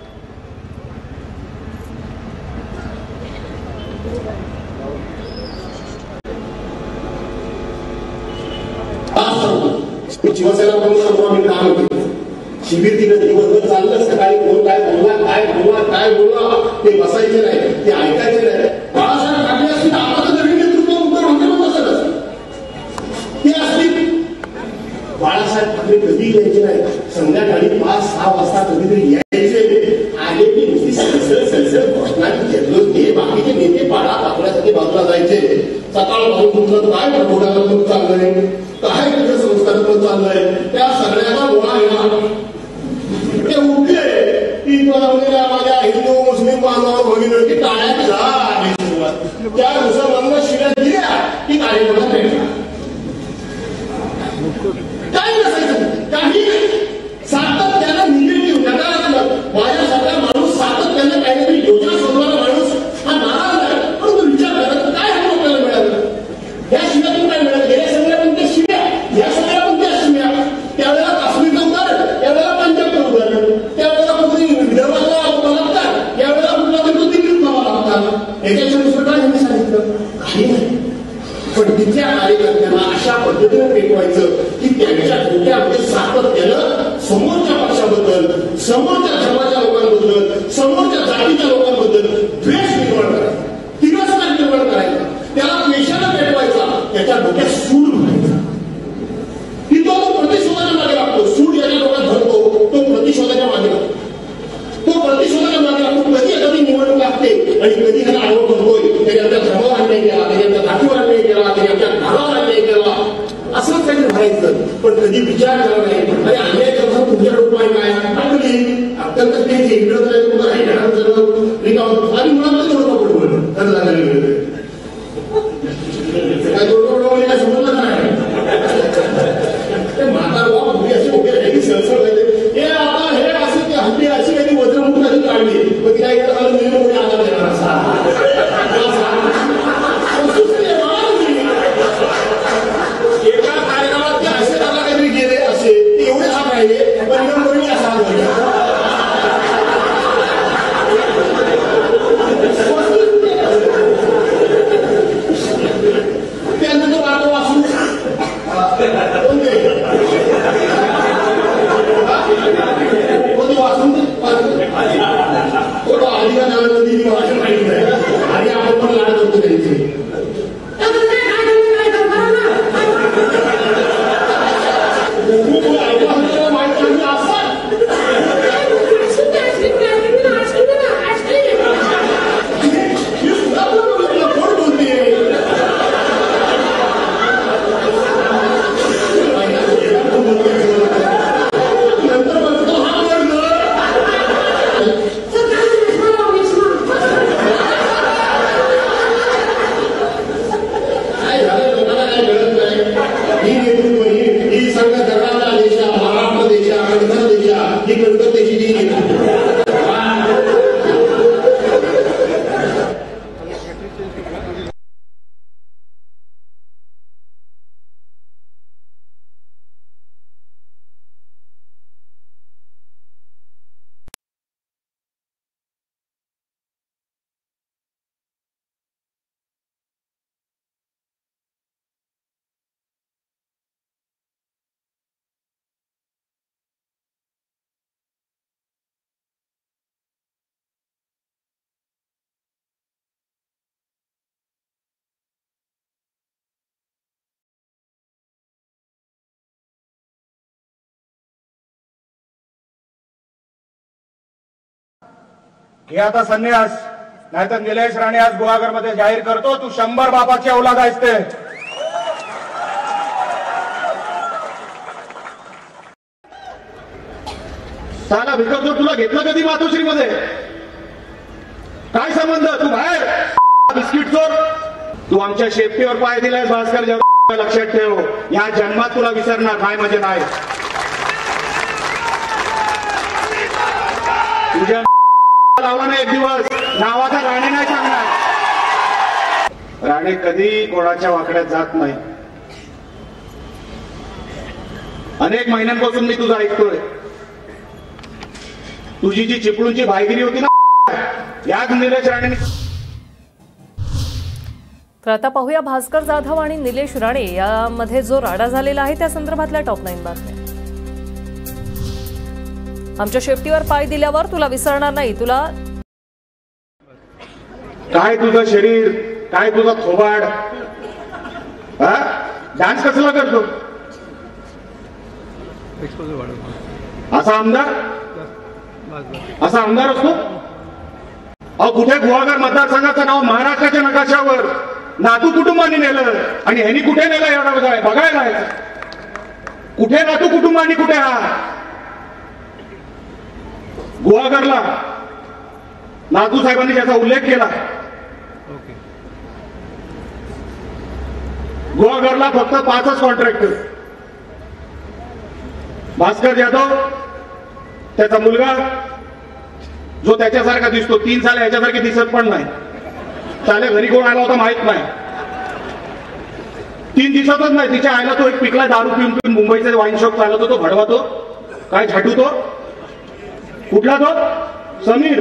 शिवसेना म्हणून काम केलं. शिबिर तिकडे दिवसभर चाललं. सकाळी कोण काय बोलला ते बसायचे नाही, ते ऐकायचे नाही. बाळासाहेब ठाकरे असतील, आपण नवीन नेतृत्व मुख्यमंत्री असं ते असतील. बाळासाहेब ठाकरे कधी यायचे नाही. संध्याकाळी 5-6 वाजता कधीतरी यायचे. आले की नुसती सलसळ घोषणाची जल्लोष घे. बाकीचे नेते पाडा टाकण्यासाठी बाजूला जायचे. सकाळ तुमचं काय घोटाळा चाललंय, काय तुझं संस्कारात्मक चाललंय, त्या सगळ्यांना गोळा येणार. ते उठले की माझ्या हिंदू मुस्लिम बांधवांवर बघितलं की टाळ्यात झाली सुरुवात. त्या मुसलमानांना शिव्या दिल्या की कार्यक्रम भेटला. काय नसायचं, काही सातत्यानं निगेटिव्ह नकारात्मक. माझ्यासारखा माणूस सातत्यानं काहीतरी योजना सोडणारा माणूस हा नाराज आहे. परंतु विचार करत काय आपल्याला मिळालं? या शिव्यातून काय मिळालं? गेल्या सगळ्या पण त्या शिव्या, या सगळ्या पण त्या शिव्या. त्यावेळेला काश्मीरचं उदाहरण, त्यावेळेला पंजाबचं उदाहरण, त्यावेळेला कुठे विदर्भातला बलात्कार, यावेळेला कुठला तरी दिल्लीतला बलात्कार. याच्याच्या दुसरं काय यांनी सांगितलं? काही नाही. पण तिथल्या कार्यकर्त्यांना अशा पद्धतीने पेटवायचं की त्यांच्या डोक्यामध्ये सातत्यानं समोरच्या पक्षाबद्दल समोरच्या धर्माच्या लोकांबद्दल, समोरच्या जातीच्या लोकांबद्दल द्वेष निर्माण करायचा, तिरस्कार निर्माण करायचा, त्याला द्वेषाला पेटवायचा, त्याच्या डोक्यात सूड घालायचा. की तो प्रतिशोधाच्या मागे लागतो. सूड ज्याच्या डोक्यात धरतो तो प्रतिशोधाच्या मागे लागतो. तो प्रतिशोधाच्या मागे लागतो. कधी निवडणूक लागते आणि कधी ह्याला आरोप करतोय त्याने आमच्या धर्मावर अन्याय केला, त्याने आमच्या जातीवर अन्याय केला, त्याने आमच्या घरावर अन्याय केला, असंच काही म्हणायचं. पण कधी विचार केला नाही अरे अन्याय करताना तुमच्या डोक्यात काय अत्यंत ते इकडं करायचं काही घरात सगळं रिकाम आणि मुलांना थोडं पडवलं तर झालं काय थोडं काय समजलं नाही. म्हातार बाबा मुली असे उभे राहिली सहसळ व्हायचे हे आता हे असं ते हल्ली अशी काही वज्रमुख अशी काढली मग तिला एकदा मला मुली मुली आधार देणार असा एका कार्यक्रमात ते असे त्याला काहीतरी गेले असे ते एवढे हात राहिले पण मुली असा हात व्हायचा. त्यानंतर वाटो वाचू कोणी वाचून आधी नदी भाषण माहिती नाही आणि आपण पण लाड करतो त्यांची घे आता संन्यास नाहीतर निलेश राणे आज गुहागर मध्ये जाहीर करतो तू 100 बापाची औलाद आहेस ते. साला भिकरचोट तुला घेतलं कधी मातोश्री मध्ये काय संबंध तू बाहेर बिस्किट चोर तू आमच्या शेपटीवर पाय दिलाय भास्कर जाधव लक्षात ठेव या जन्मात तुला विसरणार काय म्हणजे नाही तुझ्या लावला नाही एक दिवस नावाचा राणे नाही सांगणार राणे कधी कोणाच्या वाकड्यात जात नाही अनेक महिन्यांपासून मी तुझं ऐकतोय तुझी जी चिपळूणची भाईगिरी होती ना याच निलेश राणे. तर आता पाहूया भास्कर जाधव आणि निलेश राणे यामध्ये जो राडा झालेला आहे त्या संदर्भातल्या टॉप 9 बातम्या. आमच्या शेपटीवर पाय दिल्यावर तुला विसरणार नाही तुला काय तुझं शरीर काय तुझा थोबाड डान्स कसला करतो असा आमदार असतो अहो कुठे गुहागर मतदारसंघाचं नाव महाराष्ट्राच्या नकाशावर नातू कुटुंबाने नेलं आणि ह्यांनी कुठे नेलं एवढा बघायला कुठे नातू कुटुंबाने कुठे हा गुहागरला नातू साहेबांनी ज्याचा उल्लेख केला गुहागरला फक्त 5च कॉन्ट्रॅक्टर भास्कर जाधव त्याचा मुलगा जो त्याच्यासारखा दिसतो 3 साल याच्यासारखी दिसत पण नाही त्याला घरी कोण आला होता माहित नाही 3 दिवसातच नाही तिच्या आईला तो एक पिकला दारू पिऊन मुंबईचे वाईन शॉप चालवतो तो भडवातो काय झाटू तो कुठला तो समीर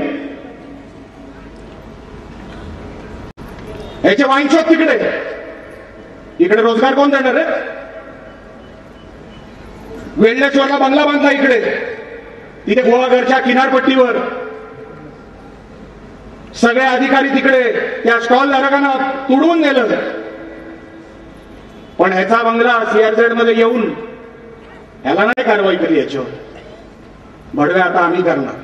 याचे वाईन शॉप तिकडे इकडे रोजगार कोण देणार रे वेल्डेश्वरला बंगला बांधला इकडे तिथे गुहागरच्या किनारपट्टीवर सगळे अधिकारी तिकडे त्या स्टॉल धारकांना तुडवून नेलं. पण ह्याचा बंगला CRZ मध्ये येऊन ह्याला नाही कारवाई केली. याच्यावर भडवे आता आम्ही करणार.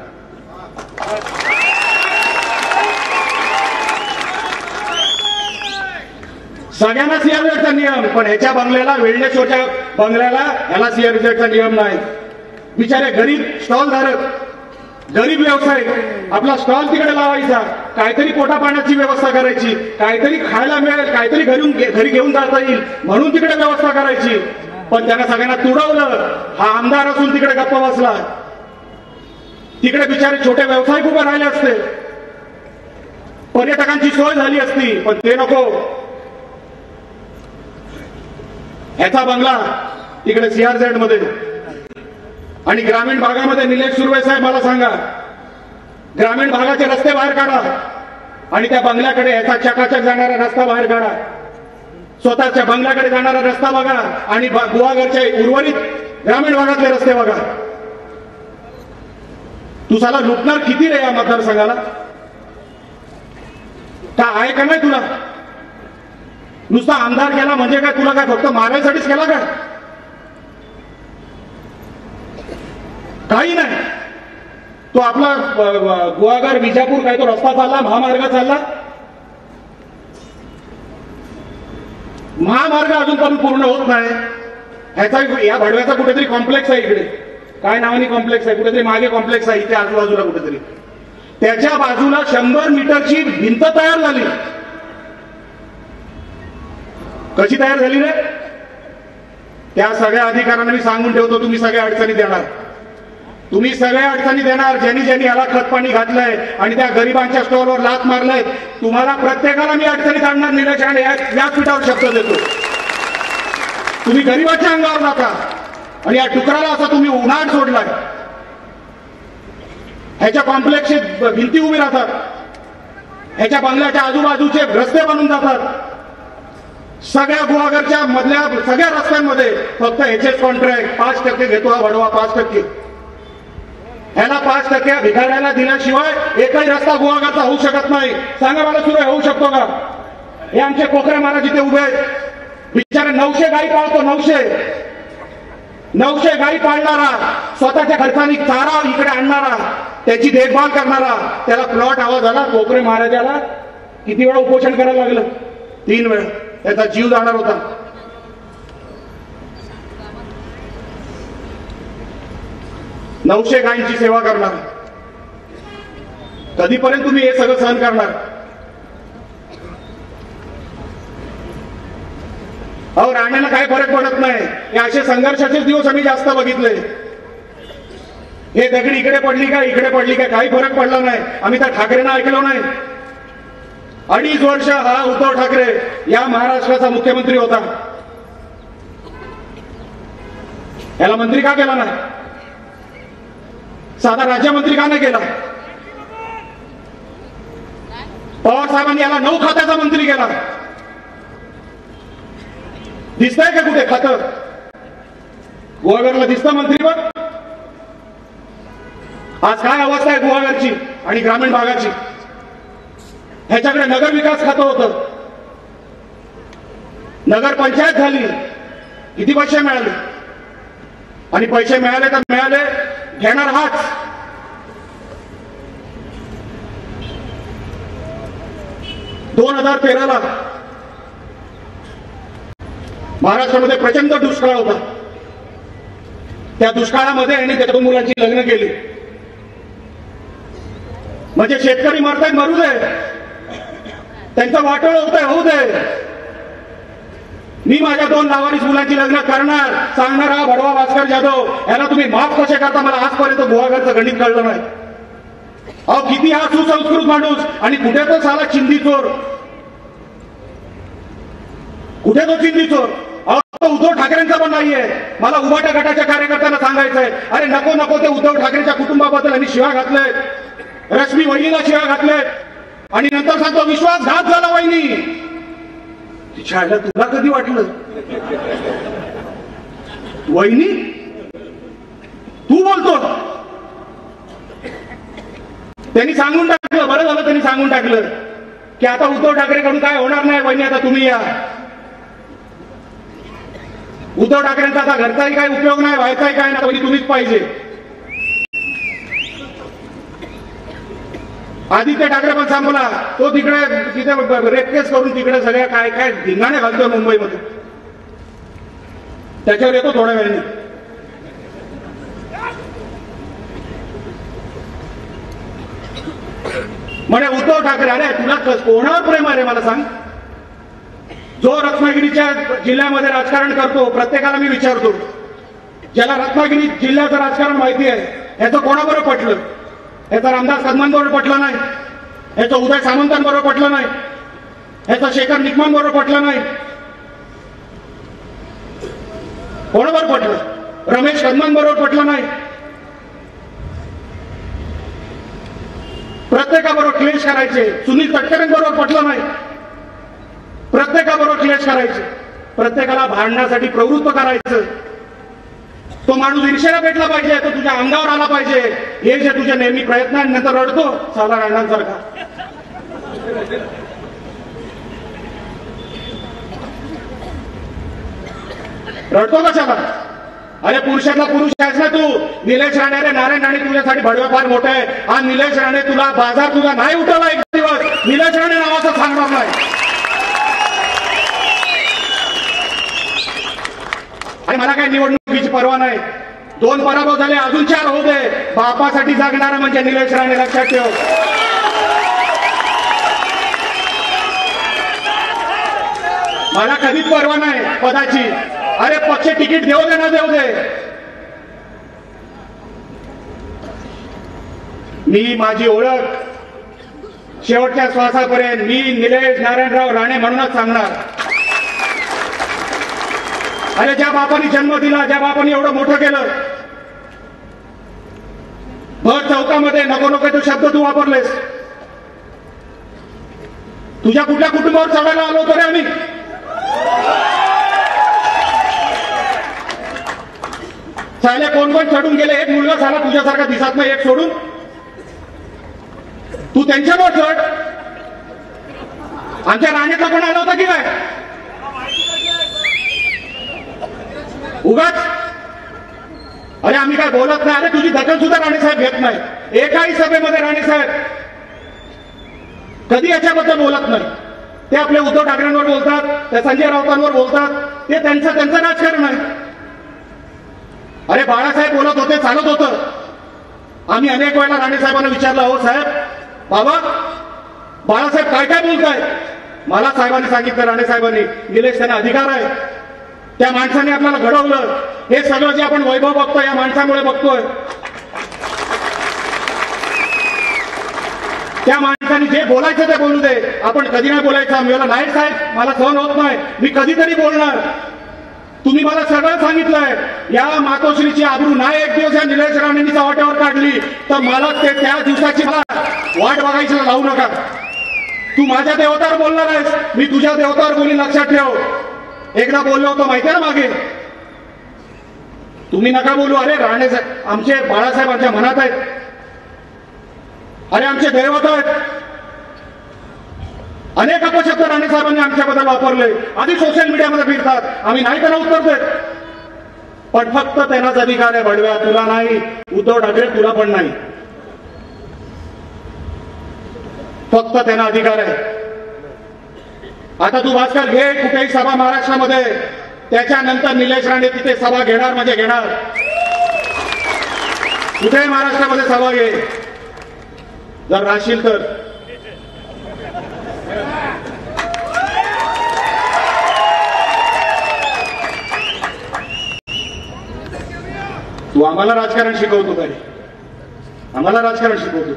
सगळ्यांना CRZचा नियम, पण ह्याच्या बंगल्याला, वेल्डेश्वरच्या बंगल्याला ह्याला CRZचा नियम नाही. बिचारे गरीब स्टॉल धारक, गरीब व्यावसायिक आपला स्टॉल तिकडे लावायचा, काहीतरी पोटा पाण्याची व्यवस्था करायची, काहीतरी खायला मिळेल, काहीतरी घरी घेऊन जाता येईल म्हणून तिकडे व्यवस्था करायची. पण त्यांना सगळ्यांना तुडवलं. हा आमदार असून तिकडे गप्पा बसला. तिकडे बिचारे छोटे व्यावसायिक उभे राहिले असते, पर्यटकांची सोय झाली असती, पण ते नको. ह्याचा बंगला तिकडे CRZ मध्ये. आणि ग्रामीण भागामध्ये निलेश सुर्वे साहेब मला सांगा, ग्रामीण भागाचे रस्ते बाहेर काढा आणि त्या बंगल्याकडे ह्याचा चकाचक जाणारा रस्ता बाहेर काढा. स्वतःच्या बंगल्याकडे जाणारा रस्ता बघा आणि गुहागरच्या उर्वरित ग्रामीण भागातले रस्ते बघा. तू साला लुटणार किती रे या मतदारसंघाला? का आहे का नाही तुला? नुसता आमदार केला म्हणजे काय तुला काय फक्त मारायसाठीच केला का? काही नाही. तो आपला गुहागर विजापूर काय तो रस्ता चालला, महामार्ग चालला. महामार्ग अजून पण पूर्ण होत नाही. ह्याचा या भडव्याचा कुठेतरी कॉम्प्लेक्स आहे इकडे. काय नावानी कॉम्प्लेक्स आहे? कुठेतरी मागे कॉम्प्लेक्स आहे इथे आजूबाजूला कुठेतरी. त्याच्या बाजूला 100 मीटरची भिंत तयार झाली. कशी तयार झाली रे? त्या सगळ्या अधिकाऱ्यांना मी सांगून ठेवतो, तुम्ही सगळ्या अडचणी देणार. तुम्ही सगळ्या अडचणी देणार. ज्यांनी ज्यांनी याला खत पाणी घातलंय आणि त्या गरिबांच्या स्टॉलवर लात मारलंय, तुम्हाला प्रत्येकाला मी अडचणीत आणणार. निलेश राणे याच पीठावर शब्द देतो. तुम्ही गरिबाच्या अंगावर जाता आणि या टुकराला असा तुम्ही उन्हाळ सोडलाय. ह्याच्या कॉम्प्लेक्सची भिंती उभी राहतात, ह्याच्या बंगल्याच्या आजूबाजूचे रस्ते बनून जातात. सगळ्या गुहागरच्या मधल्या सगळ्या रस्त्यांमध्ये फक्त ह्याचेच कॉन्ट्रॅक्ट 5% घेतो हा भडवा. 5%. ह्याला 5% भिकाऱ्याला दिल्याशिवाय एकही रस्ता गुहागरचा होऊ शकत नाही. सांगा मला सुरू होऊ शकतो का? हे आमचे कोकरे महाराज इथे उभे आहेत. बिचारे 900 गाई पाळतो. 900 गाई पाळणारा, स्वतःच्या खर्चाने चारा इकडे आणणारा, त्याची देखभाल करणारा, त्याला प्लॉट हवा झाला. कोकरे महाराजाला किती वेळा उपोषण करायला लागलं? 3 वेळा. त्याचा जीव जाणार होता. नऊशे गायींची सेवा करणार. कधीपर्यंत तुम्ही हे सगळं सहन करणार? अहो, राण्याला काय फरक पडत नाही. हे असे संघर्षाचे दिवस आम्ही जास्त बघितले. हे दगडी इकडे पडली का इकडे पडली का काही फरक पडला नाही. आम्ही त्या ठाकरेंना ऐकलो नाही. 2.5 वर्ष हा उद्धव ठाकरे या महाराष्ट्राचा मुख्यमंत्री होता. याला मंत्री का केला नाही? साधा राज्यमंत्री का नाही केला? पवार साहेबांनी याला 9 खात्याचा मंत्री केला. दिसतंय का कुठे खातं? गुहागरला दिसतं मंत्रीपद? आज काय अवस्था आहे गुहागरची आणि ग्रामीण भागाची? ह्याच्याकडे नगर विकास खातं होतं, नगर पंचायत झाली. किती पैसे मिळाले? आणि पैसे मिळाले तर मिळाले, घेणार हाच. दोन 2013ला महाराष्ट्रामध्ये प्रचंड दुष्काळ होता. त्या दुष्काळामध्ये यांनी त्या 2 मुलांची लग्न केली. म्हणजे शेतकरी मरतायत, मरू दे, त्यांचं वाटोळ होतंय, होऊ दे. मी माझ्या 2 लावारीस मुलांची लग्न करणार सांगणार हा भडवा भास्कर जाधव. याला तुम्ही माफ कसे करता? मला आजपर्यंत गुहागरचं गणित कळलं नाही. अहो, किती हा सुसंस्कृत माणूस आणि कुठे तो साला चिंदी चोर? कुठे तो चिंदी चोर? अहो, तो उद्धव ठाकरेंचा पण नाहीये. मला उभाटा गटाच्या कार्यकर्त्यांना सांगायचंय, अरे नको नको ते उद्धव ठाकरेच्या कुटुंबाबद्दल आणि शिव्या घातल्यात. रश्मी वहिनीला शिव्या घातल्यात आणि नंतर सांगतो विश्वासघात झाला वहिनी. तिच्या आईला तुला कधी वाटलं? वहिनी तू बोलतो? त्यांनी सांगून टाकलं, बरं झालं त्यांनी सांगून टाकलं की आता उद्धव ठाकरेकडून काय होणार नाही वहिनी, आता तुम्ही या. उद्धव ठाकरेंचा आता घरचाही काही उपयोग नाही, व्हायचाही काय ना, वहिनी तुम्हीच पाहिजे. आदित्य ठाकरे पण सांगला, तो तिकडे तिथे रेप केस करून तिकडे सगळ्या काय काय धिंगाणे घालतोय मुंबईमध्ये. त्याच्यावर येतो थोड्या वेळाने. म्हणे उद्धव ठाकरे, अरे तुला कोणावर प्रेम आहे रे मला सांग. जो रत्नागिरीच्या जिल्ह्यामध्ये राजकारण करतो प्रत्येकाला मी विचारतो, ज्याला रत्नागिरी जिल्ह्याचं राजकारण माहिती आहे ह्याचं कोणाबरोबर पटलं? ह्याचं रामदास कदमांबरोबर पटलं नाही, ह्याचं उदय सामंतांबरोबर पटलं नाही, ह्याचं शेखर निकमांबरोबर पटलं नाही. कोणाबरोबर पटलं? रमेश कदमांबरोबर पटलं नाही. प्रत्येकाबरोबर क्लेश करायचे. सुनील तटकरेंबरोबर पटलं नाही, प्रत्येकाबरोबर क्लेश करायचे, प्रत्येकाला भांडण्यासाठी प्रवृत्त करायचं. तो माणूस ईर्षेला भेटला पाहिजे, तो तुझ्या अंगावर आला पाहिजे. हे जे तुझे नेहमी प्रयत्न आहे, नंतर रडतो साधा रायणांसारखा. रडतो कशाला? अरे पुरुषातला पुरुष आहेस ना तू. निलेश राणे, अरे नारायण राणे तुझ्यासाठी भडवे फार मोठे आहे. हा निलेश राणे तुला बाजार तुझा नाही उठवला एक दिवस, निलेश राणे नावाचा सांगणार नाही. आणि मला काही निवडणुकीची पर्वा नाही. 2 पराभव झाले, अजून 4 होऊ दे. बापासाठी जागणारा म्हणजे निलेश राणे, लक्षात ठेव. मला कधीच पर्वा नाही पदाची. अरे पक्ष तिकीट देऊ दे ना देऊ दे. मी माझी ओळख शेवटच्या श्वासापर्यंत मी निलेश नारायणराव राणे म्हणूनच सांगणार. अरे ज्या बापाने जन्म दिला, ज्या बापाने एवढं मोठं केलं, भर चौकामध्ये नको नको तो शब्द तू वापरलेस. तुझ्या कुठल्या कुटुंबावर चढायला आलो होतो रे आम्ही? साले कोण कोण चढून गेले? एक मुलगा झाला तुझ्यासारखा दिसत नाही, एक सोडून. तू त्यांच्यावर चढ. आमच्या राणेचा कोण आला होता की काय? उगाच. अरे आम्ही काय बोलत नाही. अरे तुझी दखल सुद्धा राणे साहेब घेत नाही. एकाही सभेमध्ये राणे साहेब कधी याच्याबद्दल बोलत नाही. ते आपले उद्धव ठाकरेंवर बोलतात, ते संजय राऊतांवर बोलतात, ते त्यांचं राजकारण आहे. अरे बाळासाहेब बोलत होते, चालत होतं. आम्ही अनेक वेळा राणे साहेबांना विचारलं, हो साहेब, बाबा बाळासाहेब काय काय बोलताय? मला साहेबांनी सांगितलं, राणे साहेबांनी, निलेश त्यांना अधिकार आहे. त्या माणसाने आपल्याला घडवलं. हे सगळं जे आपण वैभव बघतोय या माणसामुळे बघतोय. त्या माणसाने जे बोलायचं ते बोलू दे. आपण कधी नाही बोलायचं. मला नाही साहेब, मला सहन होत नाही, मी कधीतरी बोलणार. तुम्ही मला सगळं सांगितलंय. या मातोश्रीची आबरू नाही एक दिवस या निलेश राणेंनी चव्हाट्यावर काढली तर मला ते त्या दिवसाची मला वाट बघायची लावू नका. तू माझ्या देवतावर बोलणार आहेस, मी तुझ्या देवतावर बोली, लक्षात ठेव. एकदा बोललो होतो माहितीये ना मागे. तुम्ही नका बोलू. अरे राणे साहेब आमचे, बाळासाहेब आमच्या मनात आहेत. अरे आमचे दैवत आहेत. अनेक अपशब्द राणे साहेबांनी आमच्याबद्दल वापरले. आधी सोशल मीडियामध्ये फिरतात, आम्ही नाही त्यांना उत्तर देत. पण फक्त त्यांनाच अधिकार आहे बडव्या, तुला नाही. उद्धव ठाकरे तुला पण नाही. फक्त त्यांना अधिकार आहे. आता तू भास्कर घे कुठेही सभा महाराष्ट्रामध्ये, त्याच्यानंतर निलेश राणे तिथे सभा घेणार म्हणजे घेणार. कुठेही महाराष्ट्रामध्ये सभा घे जर राहशील तर. तू आम्हाला राजकारण शिकवतो काय? आम्हाला राजकारण शिकवतो.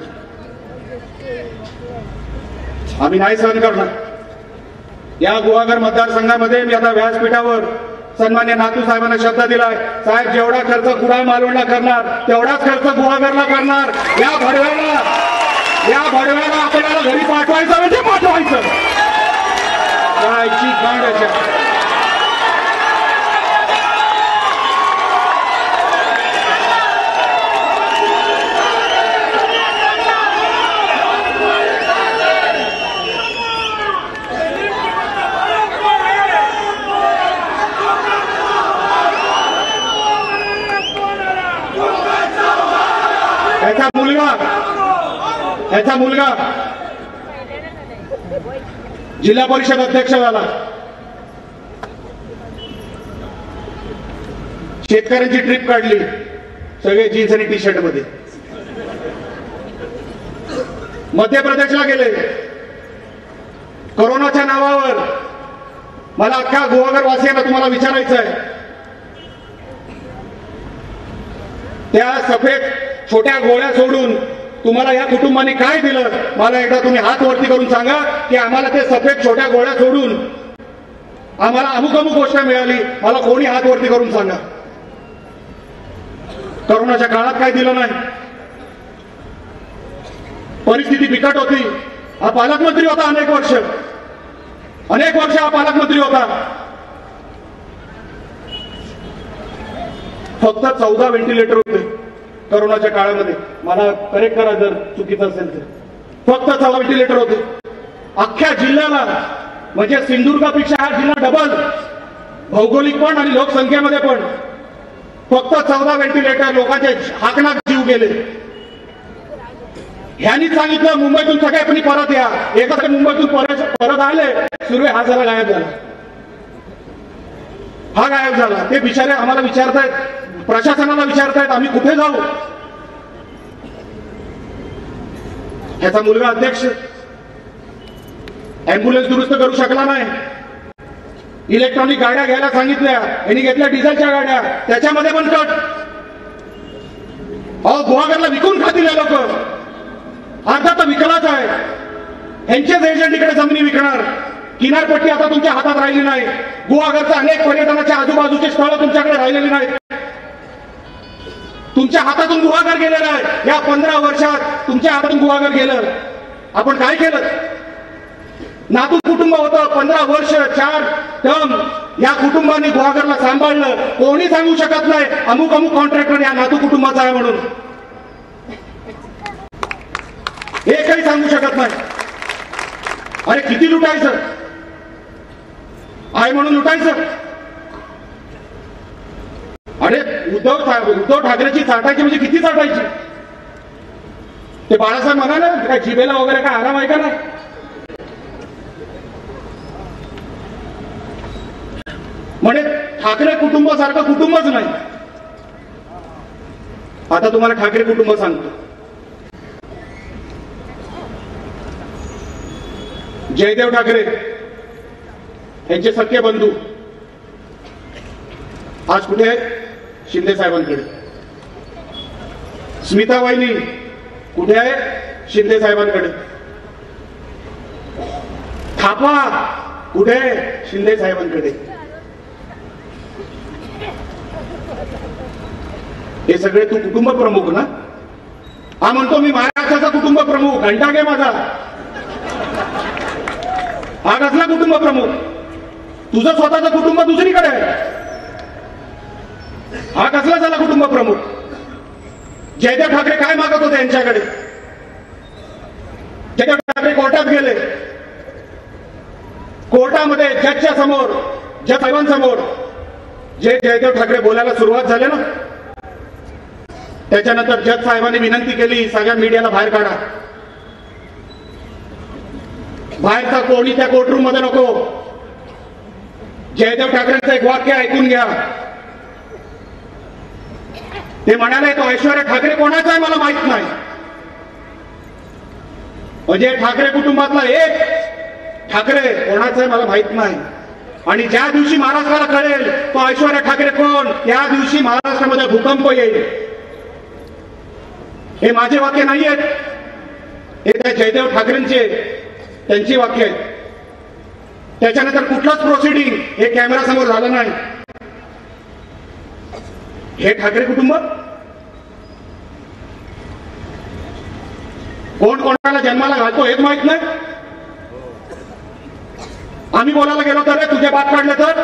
आम्ही नाही सहन करणार. या गुहागर मतदारसंघामध्ये मी आता व्यासपीठावर सन्मान्य नातू साहेबांना शब्द दिलाय, साहेब जेवढा खर्च कुडाळ मालवणला करणार तेवढाच खर्च गुहागरला करणार. या भडव्याला आपल्याला घरी पाठवायचं म्हणजे पाठवायचं. कायची कांड. याचा मुलगा जिल्हा परिषद अध्यक्ष झाला. शेतकऱ्यांची ट्रिप काढली, सगळे जीन्स आणि टी शर्ट मध्ये. मध्य प्रदेशला गेले. कोरोनाच्या नावावर मला अख्ख्या गुहागर वासियांना तुम्हाला विचारायचं आहे, त्या सफेद छोट्या गोळ्या सोडून तुम्हाला या कुटुंबाने काय दिलं? मला एकदा तुम्ही हात वरती करून सांगा की आम्हाला ते सफेद छोट्या गोळ्या सोडून आम्हाला अमुक अमुक गोष्ट मिळाली. मला कोणी हात वरती करून सांगा. कोरोनाच्या काळात काय दिलं नाही. परिस्थिती बिकट होती. हा पालकमंत्री होता अनेक वर्ष हा पालकमंत्री होता. फक्त 14 व्हेंटिलेटर होते कोरोनाच्या काळामध्ये. मला करेक्ट करा जर चुकीचं असेल तर. फक्त 14 व्हेंटिलेटर होते अख्ख्या जिल्ह्याला. म्हणजे सिंधुदुर्गापेक्षा हा जिल्हा डबल भौगोलिक पण आणि लोकसंख्येमध्ये पण. फक्त 14 व्हेंटिलेटर, लोकांचे हाकनाक जीव गेले. ह्यांनी सांगितलं मुंबईतून सगळ्यांनी परत या. एकदा मुंबईतून परत आले, सुरू हा झाला गायब झाला. हा गायब झाला. ते बिचारे आम्हाला विचारतायत, प्रशासनाला विचारतायत आम्ही कुठे जाऊ. ह्याचा मुलगा अध्यक्ष अँब्युलन्स दुरुस्त करू शकला नाही. इलेक्ट्रॉनिक गाड्या घ्यायला सांगितल्या, यांनी घेतल्या डिझेलच्या गाड्या, त्याच्यामध्ये पण कट. गुहागरला विकून खातील हे लोक. अर्धा तर विकलाच आहे. ह्यांचेच एजंट इकडे जमिनी विकणार. किनारपट्टी आता तुमच्या हातात राहिली नाही. गुहागरच्या अनेक पर्यटनाच्या आजूबाजूचे स्थळ तुमच्याकडे राहिलेली नाहीत. तुमच्या हातातून गुहागर गेलेलं आहे. या 15 वर्षात तुमच्या हातातून गुहागर गेलं. आपण काय केलं? नातू कुटुंब होतं. 15 वर्ष 4 टर्म या कुटुंबाने गुहागरला सांभाळलं. कोणी सांगू शकत नाही अमुक अमुक कॉन्ट्रॅक्टर या नातू कुटुंबाचा आहे म्हणून. एकही सांगू शकत नाही. अरे किती लुटायचं आहे म्हणून लुटायचं. अरे उद्धव ठाकरेची चाटायची म्हणजे किती चाटायची. ते बाळासाहेब म्हणाले काय जिभेला वगैरे काय आराम आहे का नाही. म्हणे ठाकरे कुटुंबासारखं कुटुंबच नाही. आता तुम्हाला ठाकरे कुटुंब सांगतो. जयदेव ठाकरे यांचे सख्खे बंधू आज कुठे आहेत? शिंदे साहेबांकडे. स्मिता वाहिनी कुठे आहे? शिंदे साहेबांकडे. थापा कुठे आहे? शिंदे साहेबांकडे. हे सगळे तू कुटुंब प्रमुख ना? हा म्हणतो मी महाराष्ट्राचा कुटुंब प्रमुख. घंटा घे माझा. हा कसला कुटुंब प्रमुख? तुझं स्वतःचं कुटुंब दुसरीकडे आहे. हा कसला झाला कुटुंब प्रमुख? जयदेव ठाकरे काय मागत होते यांच्याकडे? जयदेव ठाकरे कोर्टात गेले. कोर्टामध्ये जजच्या समोर, जज साहेबांसमोर जे जयदेव ठाकरे बोलायला सुरुवात झाले ना, त्याच्यानंतर जज साहेबांनी विनंती केली सगळ्या मीडियाला बाहेर काढा. बाहेरचा कोणी त्या कोर्टरूम मध्ये नको. जयदेव ठाकरेंचं एक वाक्य ऐकून घ्या. ते म्हणाले तो ऐश्वर्या ठाकरे कोणाचा आहे मला माहित नाही. म्हणजे ठाकरे कुटुंबातला एक ठाकरे कोणाचा आहे मला माहित नाही. आणि ज्या दिवशी महाराष्ट्राला कळेल तो ऐश्वर्या ठाकरे कोण, त्या दिवशी महाराष्ट्रामध्ये भूकंप येईल. हे माझे वाक्य नाही आहेत, हे त्या जयदेव ठाकरेंचे त्यांची वाक्य आहेत. त्याच्यानंतर कुठलंच प्रोसिडिंग हे कॅमेरा समोर झालं नाही. हे ठाकरे कुटुंब कोण कोणाला जन्माला घालतो हेच माहित नाही. आम्ही बोलायला गेलो तर तुझे बात काढले तर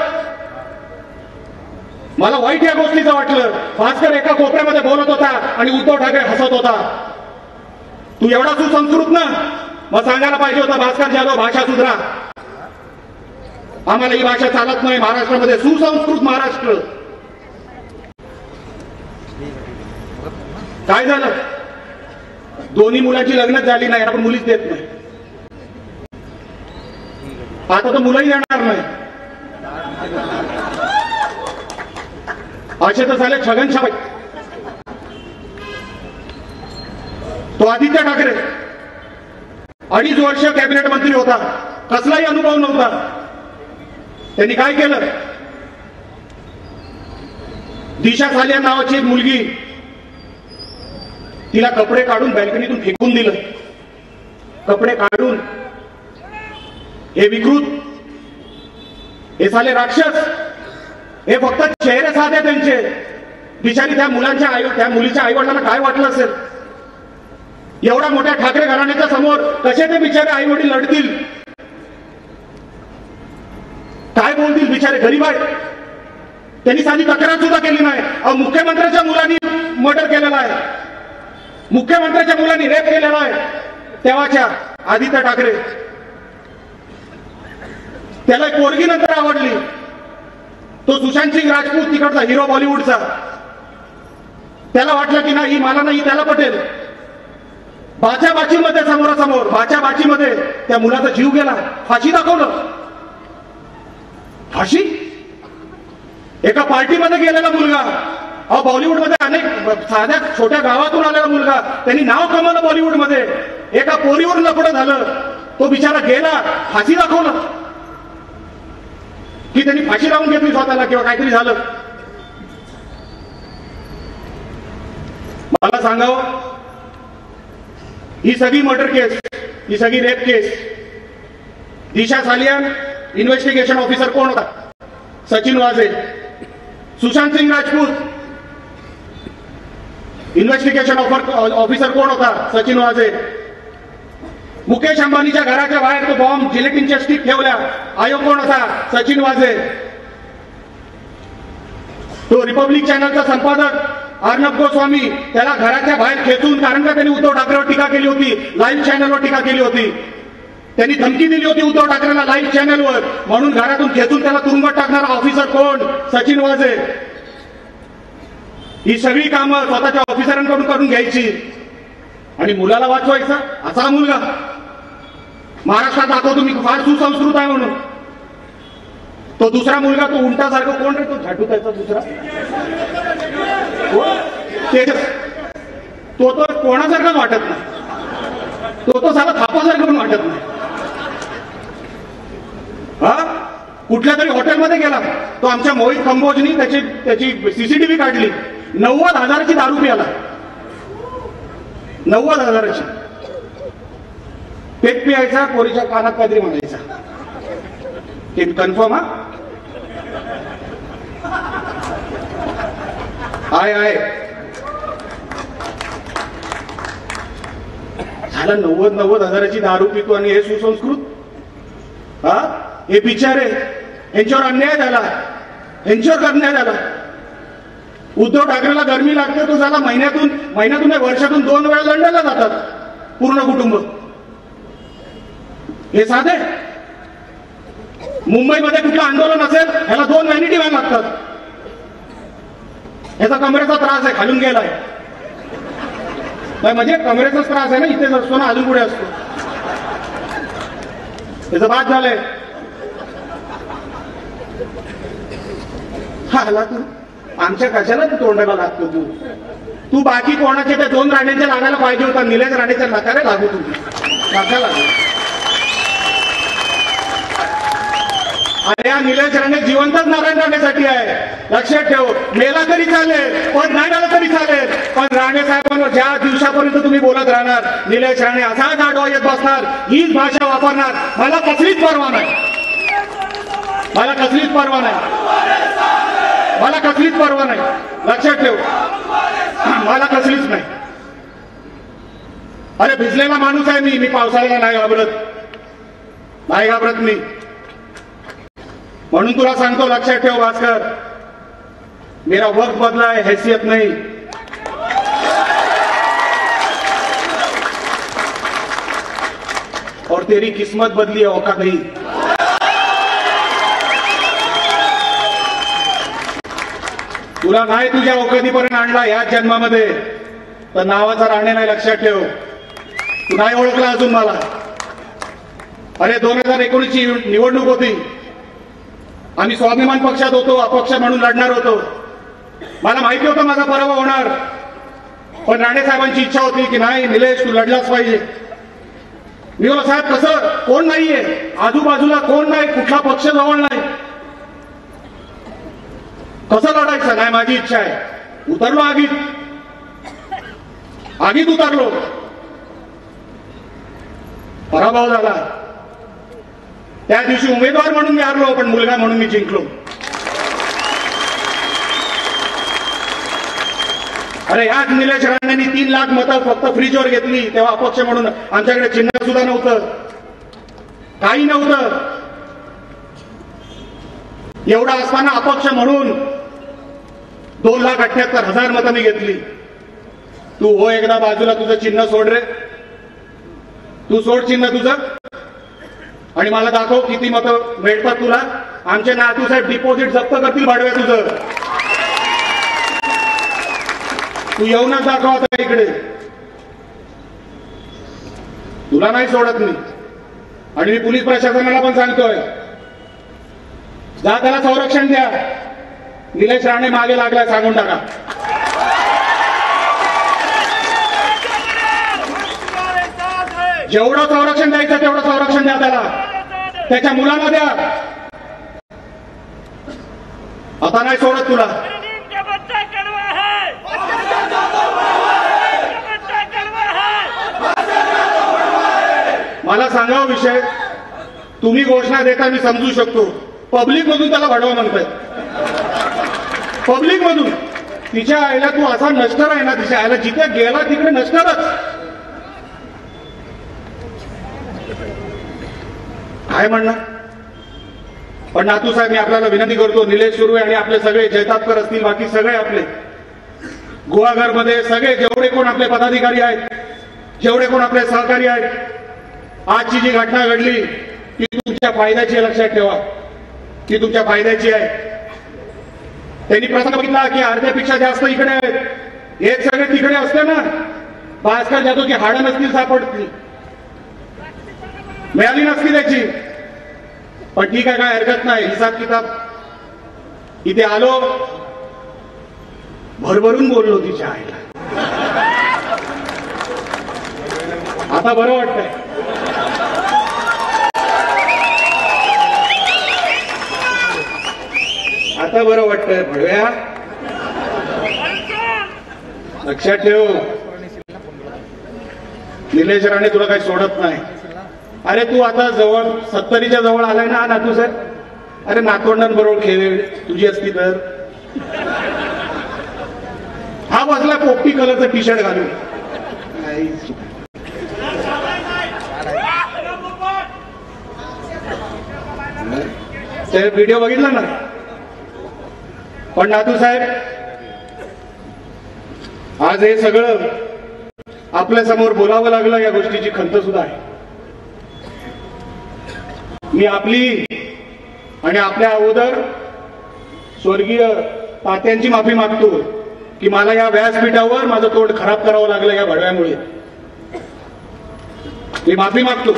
मला वाईट या गोष्टीचं वाटलं. भास्कर एका कोपऱ्यामध्ये बोलत होता आणि उद्धव ठाकरे हसत होता. तू एवढा सुसंस्कृत ना, मग सांगायला पाहिजे होता भास्कर जाधव भाषा सुधरा. आम्हाला ही भाषा चालत नाही महाराष्ट्रामध्ये. सुसंस्कृत महाराष्ट्र. काय झालं? दोन्ही मुलांची लग्नच झाली नाही, आपण मुलीच देत नाही. आता तर मुलंही देणार नाही. असे तर झाले छगन छापे. तो आदित्य ठाकरे 2.5 वर्ष कॅबिनेट मंत्री होता, कसलाही अनुभव नव्हता. त्यांनी काय केलं? दिशा सालिया नावाची एक मुलगी, तिला कपडे काढून बॅल्कनीतून फेकून दिलं. कपडे काढून. हे विकृत, हे साले राक्षस, हे फक्त चेहरे साधे त्यांचे. बिचारी त्या मुलीच्या आईवडिलांना काय वाटलं असेल? एवढ्या मोठ्या ठाकरे घराण्याच्या समोर कसे ते बिचारे आई वडील लढतील? काय बोलतील? बिचारे गरीब आहेत. त्यांनी साधी तक्रार सुद्धा केली नाही. मुख्यमंत्र्यांच्या मुलांनी मर्डर केलेला आहे, मुख्यमंत्र्यांच्या मुलांनी रेप केलेला आहे. तेव्हाच्या आदित्य ठाकरे, त्याला एक पोरगी नंतर आवडली. तो सुशांत सिंग राजपूत, तिकडचा हिरो बॉलिवूडचा. त्याला वाटलं की नाही, मला नाही, त्याला पटेल. बाचाबाचीमध्ये समोरासमोर, बाचाबाचीमध्ये त्या मुलाचा जीव गेला. फाशी दाखवलं. फाशी? एका पार्टीमध्ये गेलेला मुलगा, बॉलिवूडमध्ये अनेक साध्या छोट्या गावातून आलेला मुलगा, त्यांनी नाव कमवलं बॉलिवूडमध्ये. एका पोरीवर लफडं झालं, तो बिचारा गेला, फाशी दाखवलं. की त्यांनी फाशी लावून घेतली स्वतःला किंवा काहीतरी झालं. मला सांगावं, ही सगळी मर्डर केस, ही सगळी rape case, Disha Salian investigation officer कोण होता? सचिन वाझे. सुशांत सिंग राजपूत इन्व्हेस्टिगेशन ऑफिसर कोण होता? सचिन वाझे. मुकेश अंबानीच्या घराच्या बाहेर तो बॉम्ब, जिलेटिनच्या स्टिक ठेवल्या, आयोग कोण होता? सचिन वाझे. तो रिपब्लिक चॅनलचा संपादक अर्णब गोस्वामी, त्याला घराच्या बाहेर खेचून, कारण का त्यांनी उद्धव ठाकरेवर टीका केली होती, लाईव्ह चॅनलवर टीका केली होती. त्यांनी धमकी दिली होती उद्धव ठाकरेला लाईव्ह चॅनलवर, म्हणून घरातून खेचून त्याला तुरुंगात टाकणारा ऑफिसर कोण? सचिन वाझे. ही सगळी कामं स्वतःच्या ऑफिसरांकडून करून घ्यायची आणि मुलाला वाचवायचा. असा मुलगा महाराष्ट्रात दाखवतो मी फार सुसंस्कृत आहे म्हणून. तो दुसरा मुलगा, तो उंटासारखं कोण रे? तो झाटू त्याचा दुसरा, तो कोणासारखाच वाटत नाही. तो साला थापासारखं पण वाटत नाही. कुठल्या तरी हॉटेलमध्ये गेला तो, आमच्या मोहित कंबोजनी त्याची सीसीटीव्ही काढली. 90,000ची दारू प्याला, 90,000ची. पेट पियायचा, पोरीच्या कानात काहीतरी म्हणायचा. ते कन्फर्म? आहे झाला. 90,000ची दारू पितो आणि हे सुसंस्कृत. हे बिचारे, यांच्यावर अन्याय झाला, यांच्यावर अन्याय झाला. उद्धव ठाकरेला गरमी लागते, तो झाला महिन्यातून नाही, वर्षातून 2 वेळा लंडनला जातात पूर्ण कुटुंब. हे साधे. मुंबईमध्ये कुठलं आंदोलन असेल, ह्याला 2 व्हॅनिटी व्हॅन लागतात. ह्याचा कमरेचा त्रास आहे, खालून गेलाय. म्हणजे कमरेचाच त्रास आहे ना, इथेच असतो ना, अजून पुढे असतो. त्याचं बाद झालंय. हाला तू आमच्या कशाला तू तोंडाला लागतो? तू बाकी कोणाच्या त्या 2 राण्यांच्या लागायला पाहिजे होता. निलेश राणेच्या नकारे लागू, तुम्ही नका लागू. अरे या निलेश राणे जिवंतच नारायण राणेसाठी आहे, लक्षात ठेव. मेला तरी चालेल, पण नाही झालं तरी चालेल, पण राणे साहेबांवर ज्या दिवसापर्यंत तुम्ही बोलत राहणार, निलेश राणे असाच आडवा येत बसणार, हीच भाषा वापरणार. मला कसलीच परवा नाही, मला कसलीच परवा नाही, मला कसलीच परवा नाही. लक्षात ठेव, मला कसलीच नाही. अरे भिजलेला माणूस आहे मी पावसाळ्याला नाही घाबरत मी. म्हणून तुला सांगतो, लक्षात ठेव भास्कर, मेरा वक्त बदला है, हैसियत नहीं. और तेरी किस्मत बदली है, औकात नहीं. तुला नाही तुझ्या औकातीपर्यंत आणला या जन्मामध्ये, तर नावाचा राणे नाही. लक्षात ठेव. तू नाही ओळखला अजून मला. अरे 2019 ची निवडणूक होती, आम्ही स्वाभिमान पक्षात होतो, अपक्ष म्हणून लढणार होतो. मला माहिती होतं माझा पराभव होणार, पण राणे साहेबांची इच्छा होती की नाही निलेश तू लढलाच पाहिजे. मी बोला साहेब कसं, कोण नाहीये आजूबाजूला, कोण नाही, कुठला पक्ष जवळ नाही, कसं लढायचं. नाही माझी इच्छा आहे. उतरलो आगीत उतरलो. पराभव झाला. त्या दिवशी उमेदवार म्हणून मी हारलो, पण मुलगा म्हणून मी जिंकलो. अरे याच निलेश राणेंनी 3 लाख मतं फक्त फ्रीजवर घेतली. तेव्हा अपक्ष म्हणून आमच्याकडे चिन्ह सुद्धा नव्हतं, काही नव्हतं. एवढा असताना अपक्ष म्हणून 2,78,000 मतं मी घेतली. तू हो एकदा बाजूला, तुझं चिन्ह सोड रे, तू सोड चिन्ह तुझं आणि मला दाखव किती मतं मिळतात तुला. आमचे नातू साहेब डिपॉझिट जप्त करतील भाडव्या तुझं. तू येऊनच दाखव आता इकडे. तुला नाही सोडत मी. आणि मी पोलीस प्रशासनाला पण सांगतोय, जा त्याला संरक्षण द्या. निलेश राणे मागे लागलाय सांगून टाका. जेवढं संरक्षण द्यायचं तेवढं संरक्षण द्या त्याला, त्याच्या मुलांना द्या. आता नाही सोडत तुला. मला सांगावा विषय, तुम्ही घोषणा देता मी समजू शकतो. पब्लिक मधून त्याला भडवा म्हणताय, पब्लिक मधून. तिच्या आईला तू असा नष्टर आहे ना, तिच्या आईला जिथे गेला तिकडे नष्टरच. काय म्हणणार. पण नातू साहेब मी आपल्याला विनंती करतो, निलेश सुर्वे आणि आपले सगळे जैतापकर असतील, बाकी सगळे आपले गुहागरमध्ये सगळे जेवढे कोण आपले पदाधिकारी आहेत, जेवढे कोण आपले सहकारी आहेत, आजची जी घटना घडली ती तुमच्या फायद्याची, लक्षात ठेवा, ती तुमच्या फायद्याची आहे. त्यांनी प्रसंग बघितला की अर्ध्यापेक्षा जास्त इकडे आहेत, एक सगळे तिकडे असते ना, भास्कर जाधव की हाडं नसतील सापडतील, मिळाली नसती त्याची. पण ठीक आहे, काय हरकत नाही. हिसाब किताब. इथे आलो, भरभरून बोललो तिच्या आईला. आता बरं वाटतंय. आता बरं वाटतंय. भडव्या लक्षात ठेव, निलेश राणे तुला काही सोडत नाही. अरे तू आता जवळ 70च्या जवळ आलाय ना नातू सर. अरे नातवंडांबरोबर खेळ तुझी असती तर. हा बसला पोपटी कलरचा टी शर्ट घालून. ते व्हिडिओ बघितला ना. पण नातू साहेब, आज हे सगळं आपल्या समोर बोलावं लागलं, या गोष्टीची खंत सुद्धा आहे. मी आपली आणि आपल्या अगोदर स्वर्गीय तात्यांची माफी मागतो की मला या व्यासपीठावर माझं तोंड खराब करावं लागलं या भडव्यामुळे. मी माफी मागतो.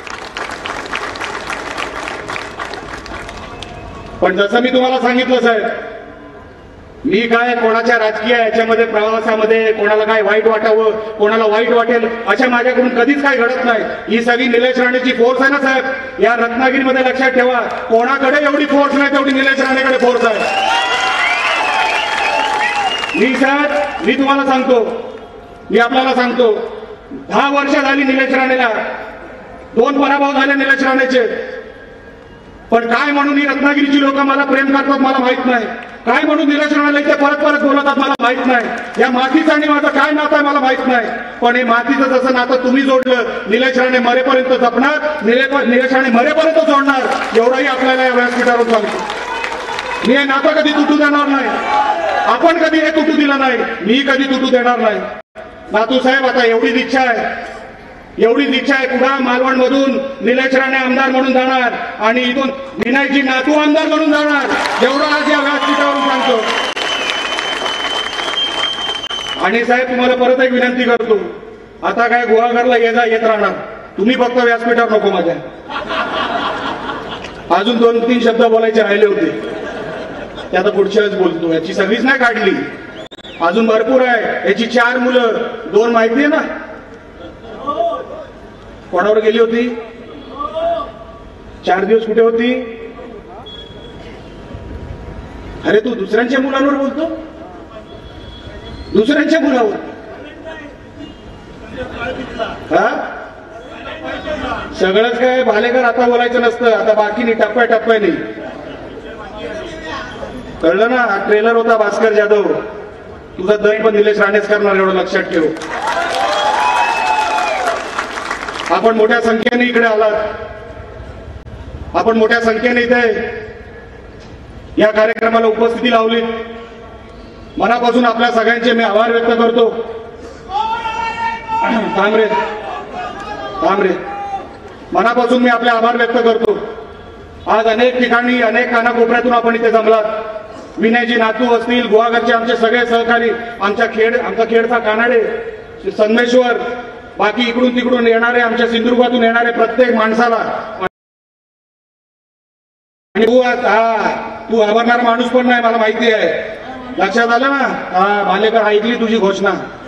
पण जसं मी तुम्हाला सांगितलं साहेब, मी काय कोणाच्या राजकीय याच्यामध्ये प्रवासामध्ये कोणाला काय वाईट वाटावं, कोणाला वाईट वाटेल अशा माझ्याकडून कधीच काय घडत नाही. ही सगळी निलेश राणेची फोर्स आहे ना साहेब. या रत्नागिरीमध्ये लक्षात ठेवा, कोणाकडे एवढी फोर्स नाही तेवढी निलेश राणेकडे फोर्स आहे. मी तुम्हाला सांगतो, मी आपल्याला सांगतो, 10 वर्ष झाली निलेश राणेला. 2 पराभव झाले निलेश राणेचे. पण काय म्हणून ही रत्नागिरीची लोक मला प्रेम करतात मला माहित नाही. काय म्हणून निलेश राणेला इथे परत परत बोलवतात मला माहित नाही. या मातीचं आणि माझं काय नातं आहे मला माहित नाही. पण हे मातीचं जसं नातं तुम्ही जोडलं, निलेश राणे मरेपर्यंत जपणार, निलेश राणे मरेपर्यंत जोडणार, एवढंही आपल्याला या व्यासपीठावर सांगतो. मी हे नातं कधी तुटू देणार नाही. आपण कधी हे तुटू दिलं नाही, मी कधी तुटू देणार नाही. नातू साहेब, आता एवढीच इच्छा आहे, कुडाळ मालवण मधून निलेश राणे आमदार म्हणून जाणार आणि इथून विनायकजी नातू आमदार म्हणून जाणार, एवढं आज या व्यासपीठावरून सांगतो. आणि साहेब तुम्हाला परत एक विनंती करतो, आता काय गुहागरला येत राहणार, तुम्ही फक्त व्यासपीठावर नको माझ्या. अजून 2-3 शब्द बोलायचे राहिले होते, ते आता पुढच्या वेळेस बोलतो. याची सर्व्हिस नाही काढली, अजून भरपूर आहे. याची 4 मुलं, 2 माहिती आहे ना कोणावर गेली होती, 4 दिवस कुठे होती. अरे तू दुसऱ्यांच्या मुलांवर बोलतो, दुसऱ्यांच्या मुलावर. हा सगळंच काय भालेकर आता बोलायचं नसतं, आता बाकी टप्प्याटप्प्याने. कळलं ना, हा ट्रेलर होता भास्कर जाधव, तुझा दही पण निलेश राणेच करणार, एवढं लक्षात ठेव. आपण मोठ्या संख्येने इकडे आलात, आपण मोठ्या संख्येने इथे या कार्यक्रमाला उपस्थिती लावली. मनापासून आपल्या सगळ्यांचे मी आभार व्यक्त करतो. थांब रे, मनापासून मी आपले आभार व्यक्त करतो. आज अनेक ठिकाणी, अनेक कानाकोपऱ्यातून आपण इथे जमलात. विनयजी नातू असतील, गुहागरचे आमचे सगळे सहकारी, आमचा खेडचा कानाडे, संगमेश्वर, बाकी इकडून तिकडून येणारे, आमच्या सिंधुदुर्गातून येणारे प्रत्येक माणसाला. आणि तू घाबरणारा माणूस पण नाही, मला माहिती आहे. लक्षात आलं ना. भालेकर ऐकली तुझी घोषणा.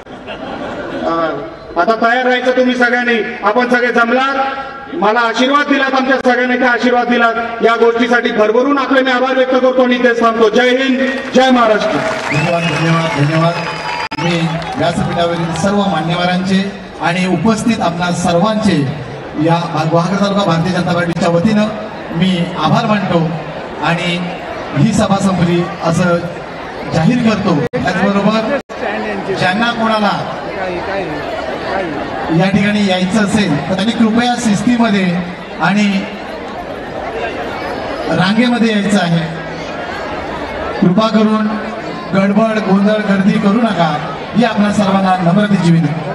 आता तयार राहायचं तुम्ही सगळ्यांनी. आपण सगळे जमलात, मला आशीर्वाद दिलात, आमच्या सगळ्यांनी काय आशीर्वाद दिलात, या गोष्टीसाठी भरभरून आपले मी आभार व्यक्त करतो आणि तेच सांगतो. जय हिंद, जय महाराष्ट्र. धन्यवाद धन्यवाद धन्यवाद. मी व्यासपीठावरील सर्व मान्यवरांचे आणि उपस्थित आपल्या सर्वांचे या गुहागर तालुका भारतीय जनता पार्टीच्या वतीनं मी आभार मानतो आणि ही सभा संपली असं जाहीर करतो. त्याचबरोबर ज्यांना कोणाला या ठिकाणी यायचं असेल तर त्यांनी कृपया शिस्तीमध्ये आणि रांगेमध्ये यायचं आहे. कृपा करून गडबड गोंधळ गर्दी करू नका, ही आपल्या सर्वांना नम्रतेची विनंती.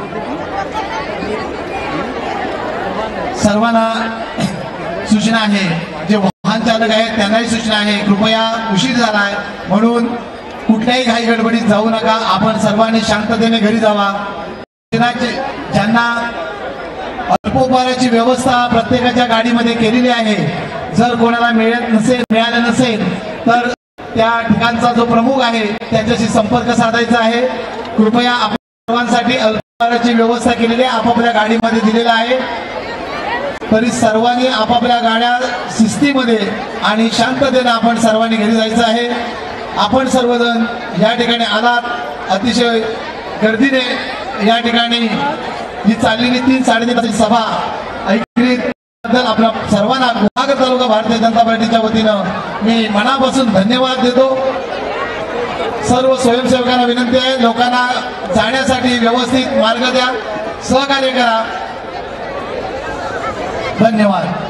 सर्वांना सूचना आहे, जे वाहन चालक आहेत त्यांनाही सूचना आहे, कृपया उशीर झालाय म्हणून कुठल्याही घाई गडबडीत जाऊ नका. आपण सर्वांनी शांततेने घरी जावा. ज्यांना अल्पोपहाराची व्यवस्था प्रत्येकाच्या गाडीमध्ये केलेली आहे, जर कोणाला मिळालं नसेल तर त्या ठिकाणचा जो प्रमुख आहे त्याच्याशी संपर्क साधायचा आहे. कृपया आपण सर्वांसाठी अल्पोपहाराची व्यवस्था केलेली आहे, आपापल्या गाडीमध्ये दिलेला आहे. तरी सर्वांनी आपापल्या गाड्या शिस्तीमध्ये आणि शांततेने आपण सर्वांनी घरी जायचं आहे. आपण सर्वजण या ठिकाणी आलात, अतिशय गर्दीने या ठिकाणी ही चाललेली 3-3.5 तासाची सभा ऐकलीबद्दल आपल्या सर्वांना गुहागर तालुका भारतीय जनता पार्टीच्या वतीनं मी मनापासून धन्यवाद देतो. सर्व स्वयंसेवकांना विनंती आहे, लोकांना जाण्यासाठी व्यवस्थित मार्ग द्या, सहकार्य करा. धन्यवाद.